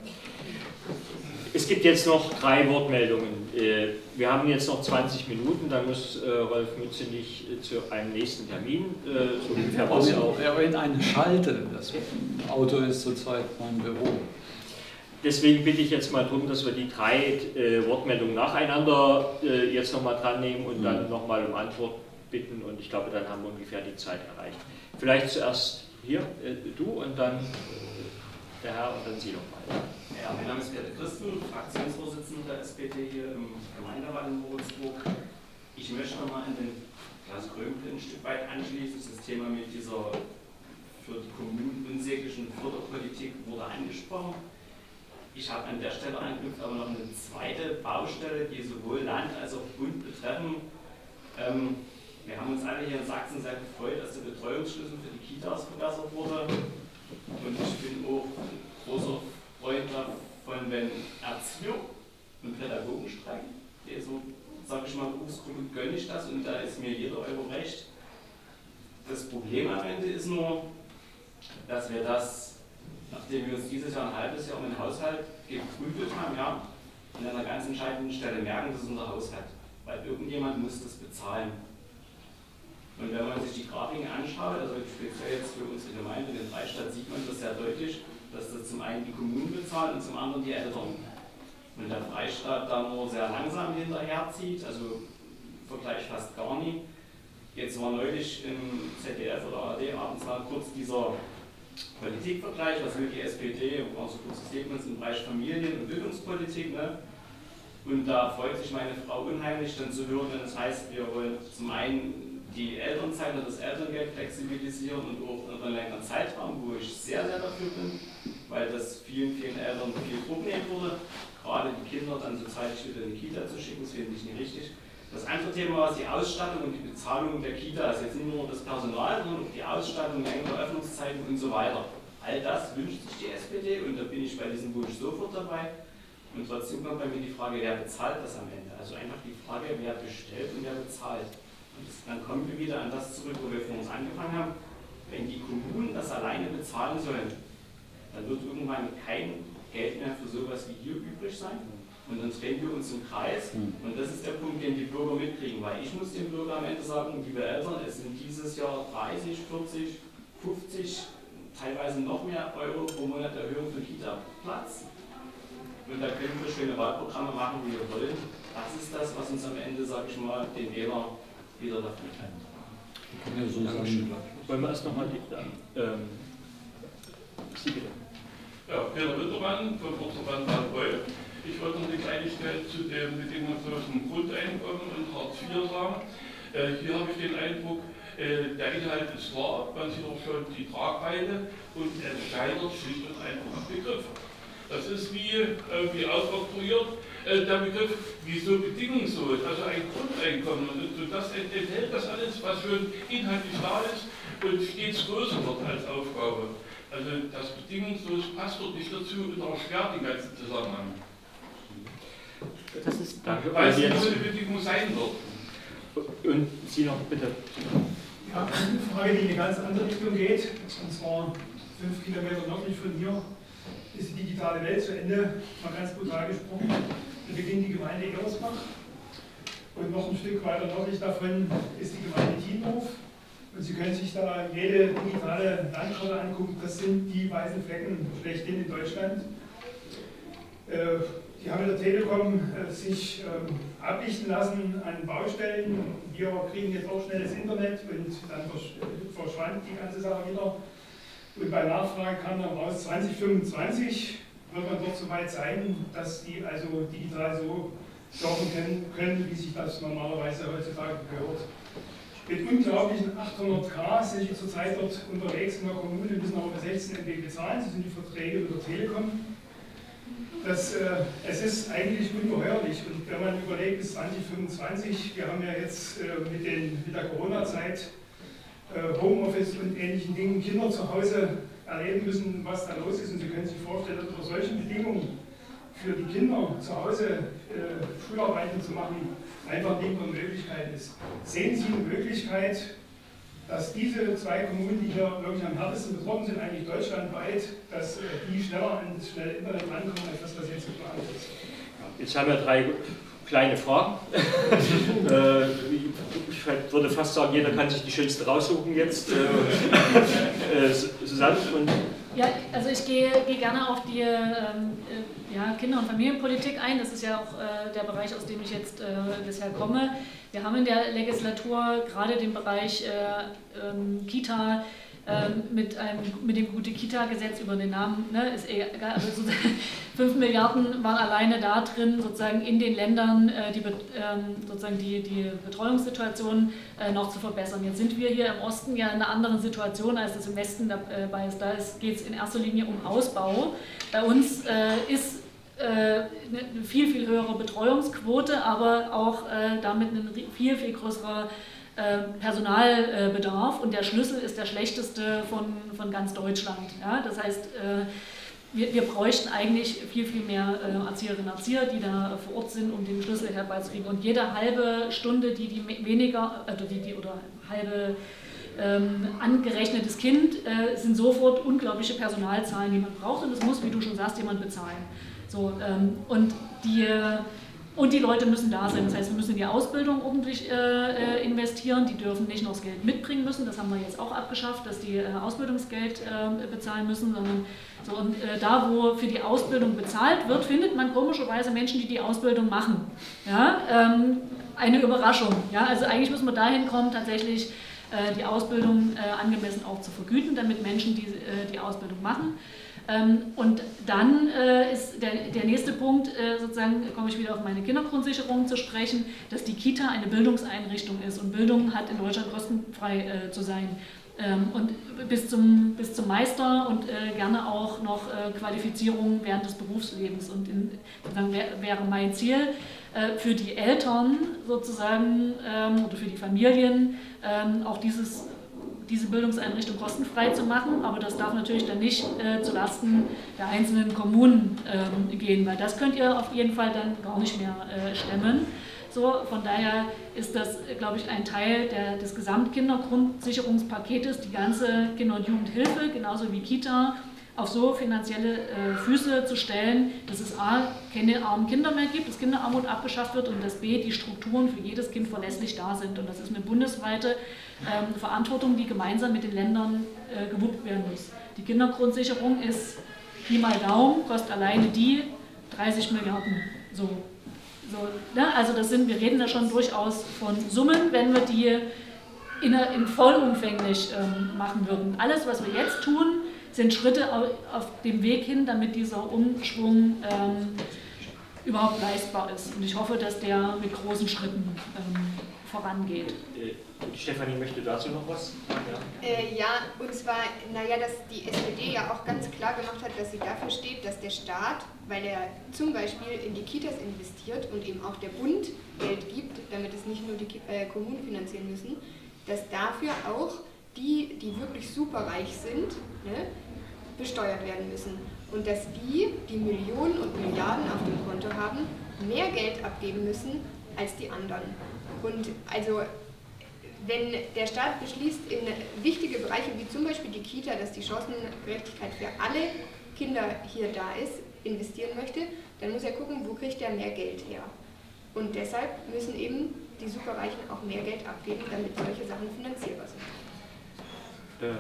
Es gibt jetzt noch drei Wortmeldungen. Wir haben jetzt noch zwanzig Minuten, dann muss Rolf Mützenich zu einem nächsten Termin. So ungefähr war es auch. Er in eine Schalte. Das Auto ist zurzeit mein Büro. Deswegen bitte ich jetzt mal darum, dass wir die drei Wortmeldungen nacheinander jetzt nochmal dran nehmen und dann nochmal um Antwort bitten. Und ich glaube, dann haben wir ungefähr die Zeit erreicht. Vielleicht zuerst hier, du und dann der Herr und dann Sie nochmal. Ja, mein Name ist Peter Christen, Fraktionsvorsitzender der S P D hier im Gemeinderat in Moritzburg. Ich möchte nochmal an den Klaus Krömpel ein Stück weit anschließen. Das Thema mit dieser für die Kommunen unsäglichen Förderpolitik wurde angesprochen. Ich habe an der Stelle anknüpft aber noch eine zweite Baustelle, die sowohl Land als auch Bund betreffen. Ähm, wir haben uns alle hier in Sachsen sehr gefreut, dass der Betreuungsschlüssel für die Kitas verbessert wurde. Und ich bin auch ein großer Freund davon, wenn Erzieher und Pädagogen streiken. Die so, sage ich mal, Berufsgruppe gönne ich das und da ist mir jeder Euro recht. Das Problem am Ende ist nur, dass wir das, nachdem wir uns dieses Jahr ein halbes Jahr um den Haushalt geprügelt haben, ja, an einer ganz entscheidenden Stelle merken, das ist unser Haushalt. Weil irgendjemand muss das bezahlen. Und wenn man sich die Grafiken anschaut, also speziell jetzt für unsere Gemeinde in Freistadt, sieht man das sehr deutlich, dass das zum einen die Kommunen bezahlen und zum anderen die Eltern. Und der Freistaat da nur sehr langsam hinterherzieht, also im Vergleich fast gar nie. Jetzt war neulich im Z D F oder A R D abends mal kurz dieser Politikvergleich, was will die S P D, war so kurzes Statement im Bereich Familien- und Bildungspolitik. Ne? Und da freut sich meine Frau unheimlich, dann zu hören, wenn es heißt, wir wollen zum einen die Elternzeit und das Elterngeld flexibilisieren und auch unter einem längeren Zeitraum, wo ich sehr, sehr dafür bin, weil das vielen, vielen Eltern viel Druck nehmen würde, gerade die Kinder dann so zeitig wieder in die Kita zu schicken, das finde ich nicht richtig. Das andere Thema war die Ausstattung und die Bezahlung der Kita, also jetzt nicht nur das Personal, sondern auch die Ausstattung, längere Öffnungszeiten und so weiter. All das wünscht sich die S P D und da bin ich bei diesem Wunsch sofort dabei. Und trotzdem kommt bei mir die Frage, wer bezahlt das am Ende? Also einfach die Frage, wer bestellt und wer bezahlt. Und dann kommen wir wieder an das zurück, wo wir vor uns angefangen haben. Wenn die Kommunen das alleine bezahlen sollen, dann wird irgendwann kein Geld mehr für sowas wie hier übrig sein. Und dann drehen wir uns im Kreis. Und das ist der Punkt, den die Bürger mitkriegen. Weil ich muss dem Bürger am Ende sagen, liebe Eltern, es sind dieses Jahr dreißig, vierzig, fünfzig, teilweise noch mehr Euro pro Monat Erhöhung für Kita-Platz. Und da können wir schöne Wahlprogramme machen, wie wir wollen. Das ist das, was uns am Ende, sage ich mal, den Wähler wieder dafür kann. Ja, so sagen. Wollen wir erst nochmal die. Ähm, Sie bitte. Ja, Peter Wittermann vom Ortsverband Baden-Beuth. Ich wollte noch eine Kleinigkeit zu dem bedingungslosen Grundeinkommen und Hartz vier sagen. Äh, hier habe ich den Eindruck, äh, der Inhalt ist wahr, man sieht auch schon die Tragweite und es scheitert schlicht und einfach am Begriff. Das ist wie, äh, wie ausoktroyiert äh, der Begriff, wieso bedingungslos, also ein Grundeinkommen. Und, und das enthält das alles, was schon inhaltlich da ist und stets größer wird als Aufgabe. Also das bedingungslos passt dort nicht dazu und erschwert den ganzen Zusammenhang. Das ist Danke. Weil es nicht so eine Bedingung sein wird. Und Sie noch bitte. habe eine Frage, die in eine ganz andere Richtung geht. Und zwar fünf Kilometer nördlich von hier ist die digitale Welt zu Ende, mal ganz brutal gesprochen. Da beginnt die Gemeinde Ebersbach. Und noch ein Stück weiter nördlich davon ist die Gemeinde Tienhof. Und Sie können sich da jede digitale Landkarte angucken. Das sind die weißen Flecken schlechthin in Deutschland. Äh, die haben mit der Telekom äh, sich ähm, ablichten lassen an Baustellen. Wir kriegen jetzt auch schnelles Internet und dann versch verschwand die ganze Sache wieder. Und bei Nachfrage kam dann raus, zwanzig fünfundzwanzig wird man dort so weit sein, dass die also digital so surfen können, können, wie sich das normalerweise heutzutage gehört. Mit unglaublichen achthundert K sind wir zurzeit dort unterwegs in der Kommune, müssen aber sechzehn M B bezahlen, das sind die Verträge mit der Telekom. Das, äh, es ist eigentlich ungeheuerlich und wenn man überlegt, bis zwanzig fünfundzwanzig, wir haben ja jetzt äh, mit, den, mit der Corona-Zeit äh, Homeoffice und ähnlichen Dingen Kinder zu Hause erleben müssen, was da los ist und Sie können sich vorstellen, dass unter solchen Bedingungen für die Kinder zu Hause äh, Schularbeiten zu machen, einfach nicht mehr Möglichkeit ist. Sehen Sie eine Möglichkeit, dass diese zwei Kommunen, die hier wirklich am härtesten betroffen sind, eigentlich deutschlandweit, dass äh, die schneller an das schnelle Internet rankommen, als das, was jetzt geplant ist? Jetzt haben wir drei kleine Fragen. äh, ich würde fast sagen, jeder kann sich die schönste raussuchen jetzt. Äh, äh, Susanne und ja, also ich gehe, gehe gerne auf die ähm, ja, Kinder- und Familienpolitik ein. Das ist ja auch äh, der Bereich, aus dem ich jetzt äh, bisher komme. Wir haben in der Legislatur gerade den Bereich äh, ähm, Kita äh, mit, einem, mit dem Gute-Kita-Gesetz über den Namen, ne, ist egal, also fünf Milliarden waren alleine da drin, sozusagen in den Ländern äh, die, ähm, sozusagen die, die Betreuungssituation äh, noch zu verbessern. Jetzt sind wir hier im Osten ja in einer anderen Situation, als es im Westen dabei ist. Da geht es in erster Linie um Ausbau. Bei uns äh, ist äh, eine viel, viel höhere Betreuungsquote, aber auch äh, damit ein viel, viel größerer Personalbedarf und der Schlüssel ist der schlechteste von, von ganz Deutschland. Ja? Das heißt, wir, wir bräuchten eigentlich viel, viel mehr Erzieherinnen und Erzieher, die da vor Ort sind, um den Schlüssel herbeizukriegen. Und jede halbe Stunde, die die weniger, also die, die oder halbe ähm, angerechnetes Kind, äh, sind sofort unglaubliche Personalzahlen, die man braucht. Und es muss, wie du schon sagst, jemand bezahlen. So, ähm, und die Und die Leute müssen da sein, das heißt, wir müssen in die Ausbildung ordentlich äh, investieren, die dürfen nicht nur das Geld mitbringen müssen, das haben wir jetzt auch abgeschafft, dass die äh, Ausbildungsgeld äh, bezahlen müssen, sondern so, und, äh, da, wo für die Ausbildung bezahlt wird, findet man komischerweise Menschen, die die Ausbildung machen. Ja? Ähm, eine Überraschung. Ja? Also eigentlich müssen wir dahin kommen, tatsächlich äh, die Ausbildung äh, angemessen auch zu vergüten, damit Menschen die, äh, die Ausbildung machen. Ähm, und dann äh, ist der, der nächste Punkt, äh, sozusagen komme ich wieder auf meine Kindergrundsicherung zu sprechen, dass die Kita eine Bildungseinrichtung ist und Bildung hat in Deutschland kostenfrei äh, zu sein. Ähm, und bis zum, bis zum Meister und äh, gerne auch noch äh, Qualifizierung während des Berufslebens. Und in, sozusagen wär, wäre mein Ziel, äh, für die Eltern sozusagen ähm, oder für die Familien ähm, auch dieses diese Bildungseinrichtung kostenfrei zu machen, aber das darf natürlich dann nicht äh, zulasten der einzelnen Kommunen ähm, gehen, weil das könnt ihr auf jeden Fall dann gar nicht mehr äh, stemmen. So, von daher ist das, glaube ich, ein Teil der, des Gesamtkindergrundsicherungspaketes, die ganze Kinder- und Jugendhilfe, genauso wie Kita, auf so finanzielle äh, Füße zu stellen, dass es A, keine armen Kinder mehr gibt, dass Kinderarmut abgeschafft wird und dass B, die Strukturen für jedes Kind verlässlich da sind. Und das ist eine bundesweite ähm, Verantwortung, die gemeinsam mit den Ländern äh, gewuppt werden muss. Die Kindergrundsicherung ist Pi mal Daumen, kostet alleine die dreißig Milliarden. So. So, ne? Also das sind, wir reden da schon durchaus von Summen, wenn wir die in, in vollumfänglich ähm, machen würden. Alles, was wir jetzt tun, sind Schritte auf dem Weg hin, damit dieser Umschwung ähm, überhaupt leistbar ist. Und ich hoffe, dass der mit großen Schritten ähm, vorangeht. Äh, Stefanie, möchte dazu noch was? Ja, äh, ja und zwar, naja, dass die S P D ja auch ganz klar gemacht hat, dass sie dafür steht, dass der Staat, weil er zum Beispiel in die Kitas investiert und eben auch der Bund Geld gibt, damit es nicht nur die äh, Kommunen finanzieren müssen, dass dafür auch die, die wirklich superreich sind, ne, besteuert werden müssen. Und dass die, die Millionen und Milliarden auf dem Konto haben, mehr Geld abgeben müssen als die anderen. Und also wenn der Staat beschließt, in wichtige Bereiche wie zum Beispiel die Kita, dass die Chancengerechtigkeit für alle Kinder hier da ist, investieren möchte, dann muss er gucken, wo kriegt er mehr Geld her. Und deshalb müssen eben die Superreichen auch mehr Geld abgeben, damit solche Sachen finanzierbar sind. Ähm,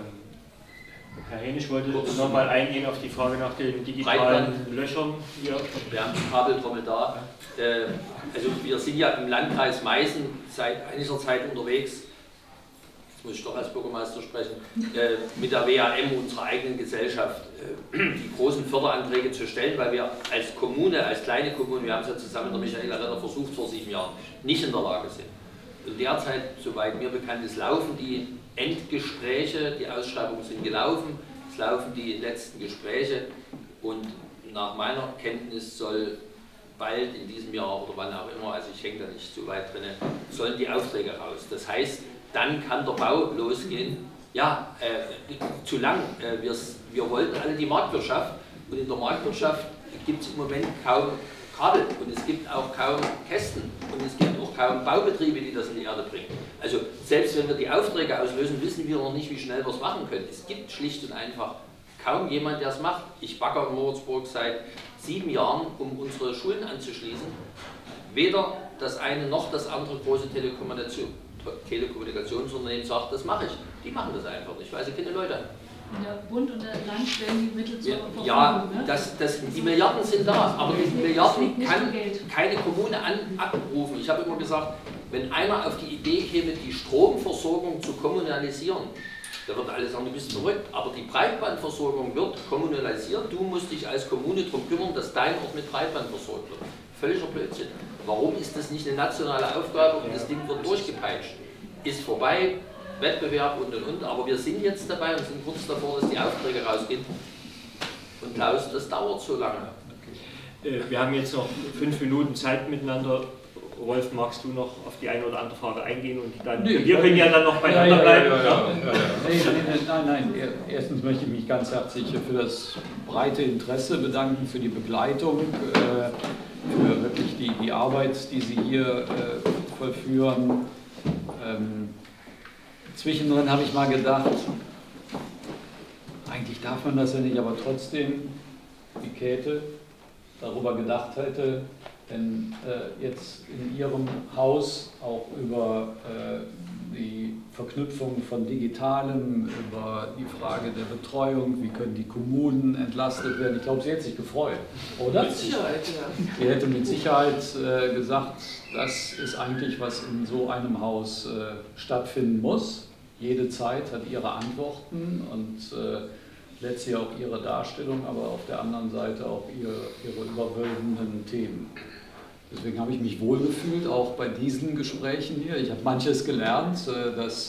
Herr Hänisch wollte nochmal eingehen auf die Frage nach den digitalen Breitband. Löchern hier. Wir haben die Kabeltrommel da. Äh, also wir sind ja im Landkreis Meißen seit einiger Zeit unterwegs, jetzt muss ich doch als Bürgermeister sprechen, äh, mit der W A M, unserer eigenen Gesellschaft, äh, die großen Förderanträge zu stellen, weil wir als Kommune, als kleine Kommune, wir haben es ja zusammen mit der Michaela Ritter versucht vor sieben Jahren, nicht in der Lage sind. Und derzeit, soweit mir bekannt ist, laufen die Endgespräche, die Ausschreibungen sind gelaufen, es laufen die letzten Gespräche und nach meiner Kenntnis soll bald in diesem Jahr oder wann auch immer, also ich hänge da nicht so weit drin, sollen die Aufträge raus. Das heißt, dann kann der Bau losgehen. Ja, äh, zu lang. Äh, wir, wir wollten alle die Marktwirtschaft und in der Marktwirtschaft gibt es im Moment kaum Kabel und es gibt auch kaum Kästen und es gibt auch kaum Baubetriebe, die das in die Erde bringen. Also selbst wenn wir die Aufträge auslösen, wissen wir noch nicht, wie schnell wir es machen können. Es gibt schlicht und einfach kaum jemand, der es macht. Ich bagger in Moritzburg seit sieben Jahren, um unsere Schulen anzuschließen. Weder das eine noch das andere große Telekommunikation, Telekommunikationsunternehmen sagt, das mache ich. Die machen das einfach nicht, weil sie keine Leute haben. Und der Bund und der Land stellen die Mittel zur Verfügung. Ja, ne? das, das, die Milliarden sind da, aber die Milliarden kann keine Kommune an, abrufen. Ich habe immer gesagt, wenn einer auf die Idee käme, die Stromversorgung zu kommunalisieren, da wird alle sagen, du bist verrückt, aber die Breitbandversorgung wird kommunalisiert. Du musst dich als Kommune darum kümmern, dass dein Ort mit Breitband versorgt wird. Völliger Blödsinn. Warum ist das nicht eine nationale Aufgabe und das Ding wird durchgepeitscht? Ist vorbei, Wettbewerb und und und, aber wir sind jetzt dabei und sind kurz davor, dass die Aufträge rausgehen. Und Klaus, das dauert so lange. Okay. Wir haben jetzt noch fünf Minuten Zeit miteinander. Rolf, magst du noch auf die eine oder andere Frage eingehen und dann, nee, wir können ja dann noch beieinander bleiben. Ja, ja, ja, ja, ja. Nee, nee, nein, nein, erstens möchte ich mich ganz herzlich für das breite Interesse bedanken, für die Begleitung, für wirklich die, die Arbeit, die Sie hier vollführen. Ähm, zwischendrin habe ich mal gedacht, eigentlich darf man das ja nicht, aber trotzdem, wie Käthe darüber gedacht hätte, wenn äh, jetzt in Ihrem Haus auch über äh, die Verknüpfung von Digitalem, über die Frage der Betreuung, wie können die Kommunen entlastet werden, ich glaube, sie hätte sich gefreut, oder? Mit Sicherheit, ja. Sie hätte mit Sicherheit äh, gesagt, das ist eigentlich, was in so einem Haus äh, stattfinden muss. Jede Zeit hat ihre Antworten und äh, letztlich auch ihre Darstellung, aber auf der anderen Seite auch ihre, ihre überwölbenden Themen. Deswegen habe ich mich wohlgefühlt, auch bei diesen Gesprächen hier. Ich habe manches gelernt, dass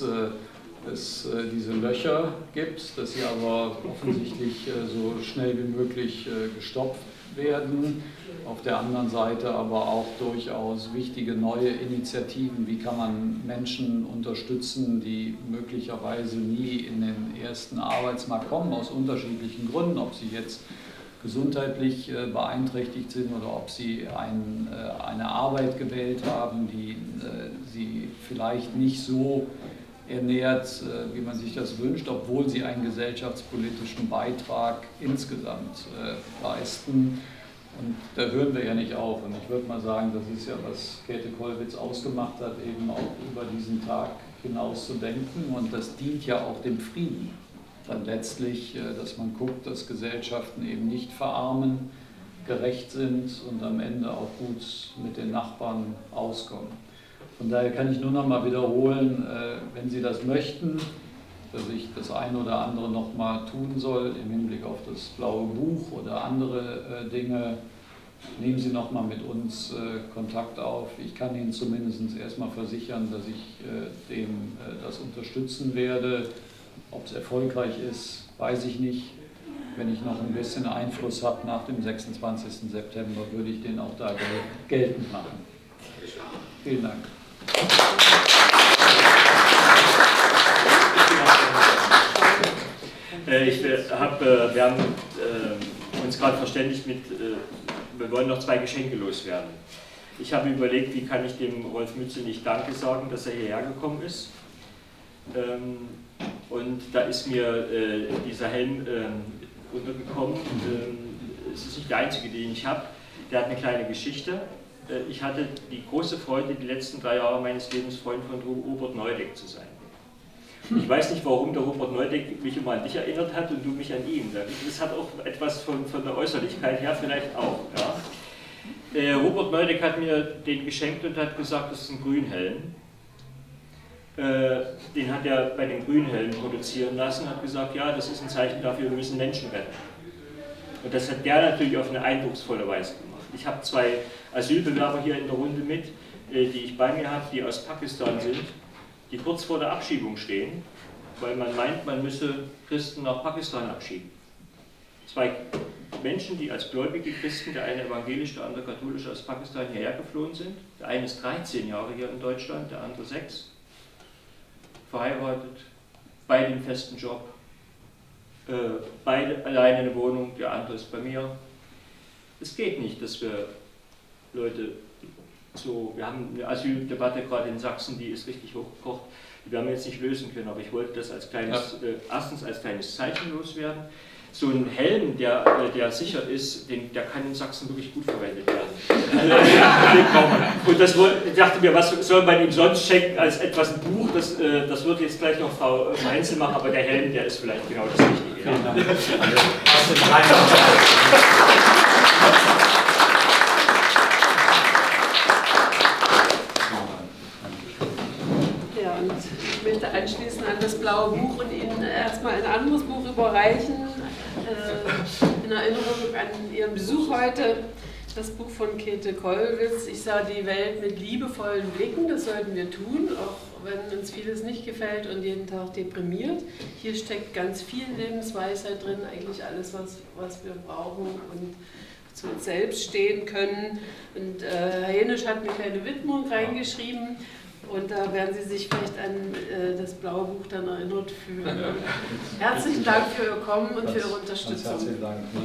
es diese Löcher gibt, dass sie aber offensichtlich so schnell wie möglich gestopft werden. Auf der anderen Seite aber auch durchaus wichtige neue Initiativen. Wie kann man Menschen unterstützen, die möglicherweise nie in den ersten Arbeitsmarkt kommen, aus unterschiedlichen Gründen, ob sie jetzt gesundheitlich beeinträchtigt sind oder ob sie ein, eine Arbeit gewählt haben, die sie vielleicht nicht so ernährt, wie man sich das wünscht, obwohl sie einen gesellschaftspolitischen Beitrag insgesamt leisten. Und da hören wir ja nicht auf. Und ich würde mal sagen, das ist ja, was Käthe Kollwitz ausgemacht hat, eben auch über diesen Tag hinaus zu denken. Und das dient ja auch dem Frieden. Dann letztlich, dass man guckt, dass Gesellschaften eben nicht verarmen, gerecht sind und am Ende auch gut mit den Nachbarn auskommen. Von daher kann ich nur noch mal wiederholen, wenn Sie das möchten, dass ich das eine oder andere noch mal tun soll im Hinblick auf das blaue Buch oder andere Dinge, nehmen Sie noch mal mit uns Kontakt auf. Ich kann Ihnen zumindest erstmal versichern, dass ich dem das unterstützen werde. Ob es erfolgreich ist, weiß ich nicht. Wenn ich noch ein bisschen Einfluss habe nach dem sechsundzwanzigsten September, würde ich den auch da gel geltend machen. Vielen Dank. Ich hab, wir haben uns gerade verständigt mit, wir wollen noch zwei Geschenke loswerden. Ich habe überlegt, wie kann ich dem Rolf Mütze nicht Danke sagen, dass er hierher gekommen ist. Ähm, und da ist mir äh, dieser Helm ähm, untergekommen. Ähm, es ist nicht der einzige, den ich habe. Der hat eine kleine Geschichte. Äh, ich hatte die große Freude, die letzten drei Jahre meines Lebens Freund von Robert Neudeck zu sein. Ich weiß nicht, warum der Robert Neudeck mich immer an dich erinnert hat und du mich an ihn. Das hat auch etwas von, von der Äußerlichkeit her vielleicht auch. Ja. Äh, Robert Neudeck hat mir den geschenkt und hat gesagt, das ist ein Grünhelm. Äh, den hat er bei den Grünhelmen produzieren lassen, hat gesagt, ja, das ist ein Zeichen dafür, wir müssen Menschen retten. Und das hat der natürlich auf eine eindrucksvolle Weise gemacht. Ich habe zwei Asylbewerber hier in der Runde mit, äh, die ich bei mir habe, die aus Pakistan sind, die kurz vor der Abschiebung stehen, weil man meint, man müsse Christen nach Pakistan abschieben. Zwei Menschen, die als gläubige Christen, der eine evangelisch, der andere katholisch, aus Pakistan hierher geflohen sind. Der eine ist dreizehn Jahre hier in Deutschland, der andere sechs. Verheiratet, beide im festen Job, äh, beide alleine eine Wohnung, der andere ist bei mir. Es geht nicht, dass wir Leute so, wir haben eine Asyldebatte gerade in Sachsen, die ist richtig hochgekocht, die werden wir jetzt nicht lösen können, aber ich wollte das als kleines, äh, erstens als kleines Zeichen loswerden. So ein Helm, der, der sicher ist, den, der kann in Sachsen wirklich gut verwendet werden. Und das ich dachte mir, was soll man ihm sonst schenken als etwas ein Buch? Das, das wird jetzt gleich noch Frau Heinzel machen, aber der Helm, der ist vielleicht genau das Richtige. Vielen Dank. Ja, und ich möchte anschließen an das blaue Buch und Ihnen erstmal ein anderes Buch überreichen. In Erinnerung an Ihren Besuch heute, das Buch von Käthe Kollwitz, Ich sah die Welt mit liebevollen Blicken, das sollten wir tun, auch wenn uns vieles nicht gefällt und jeden Tag deprimiert. Hier steckt ganz viel Lebensweisheit drin, eigentlich alles, was, was wir brauchen und zu uns selbst stehen können. Und äh, Herr Jenisch hat eine kleine Widmung reingeschrieben. Und da werden Sie sich vielleicht an äh, das blaue Buch dann erinnert fühlen. Herzlichen Dank für Ihr Kommen und für Ihre Unterstützung. Ganz herzlichen Dank. Ne?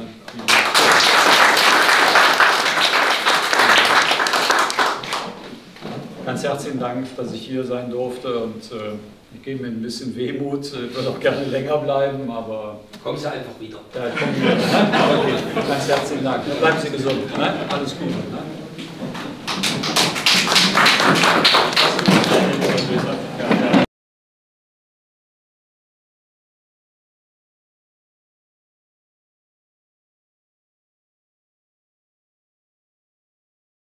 Ganz herzlichen Dank, dass ich hier sein durfte und äh, ich gebe mir ein bisschen Wehmut. Ich würde auch gerne länger bleiben, aber... Kommen Sie einfach wieder. Ja, kommen Sie wieder. Ne? Okay. Ganz herzlichen Dank. Bleiben Sie gesund. Ne? Alles Gute. Ne? Thank you.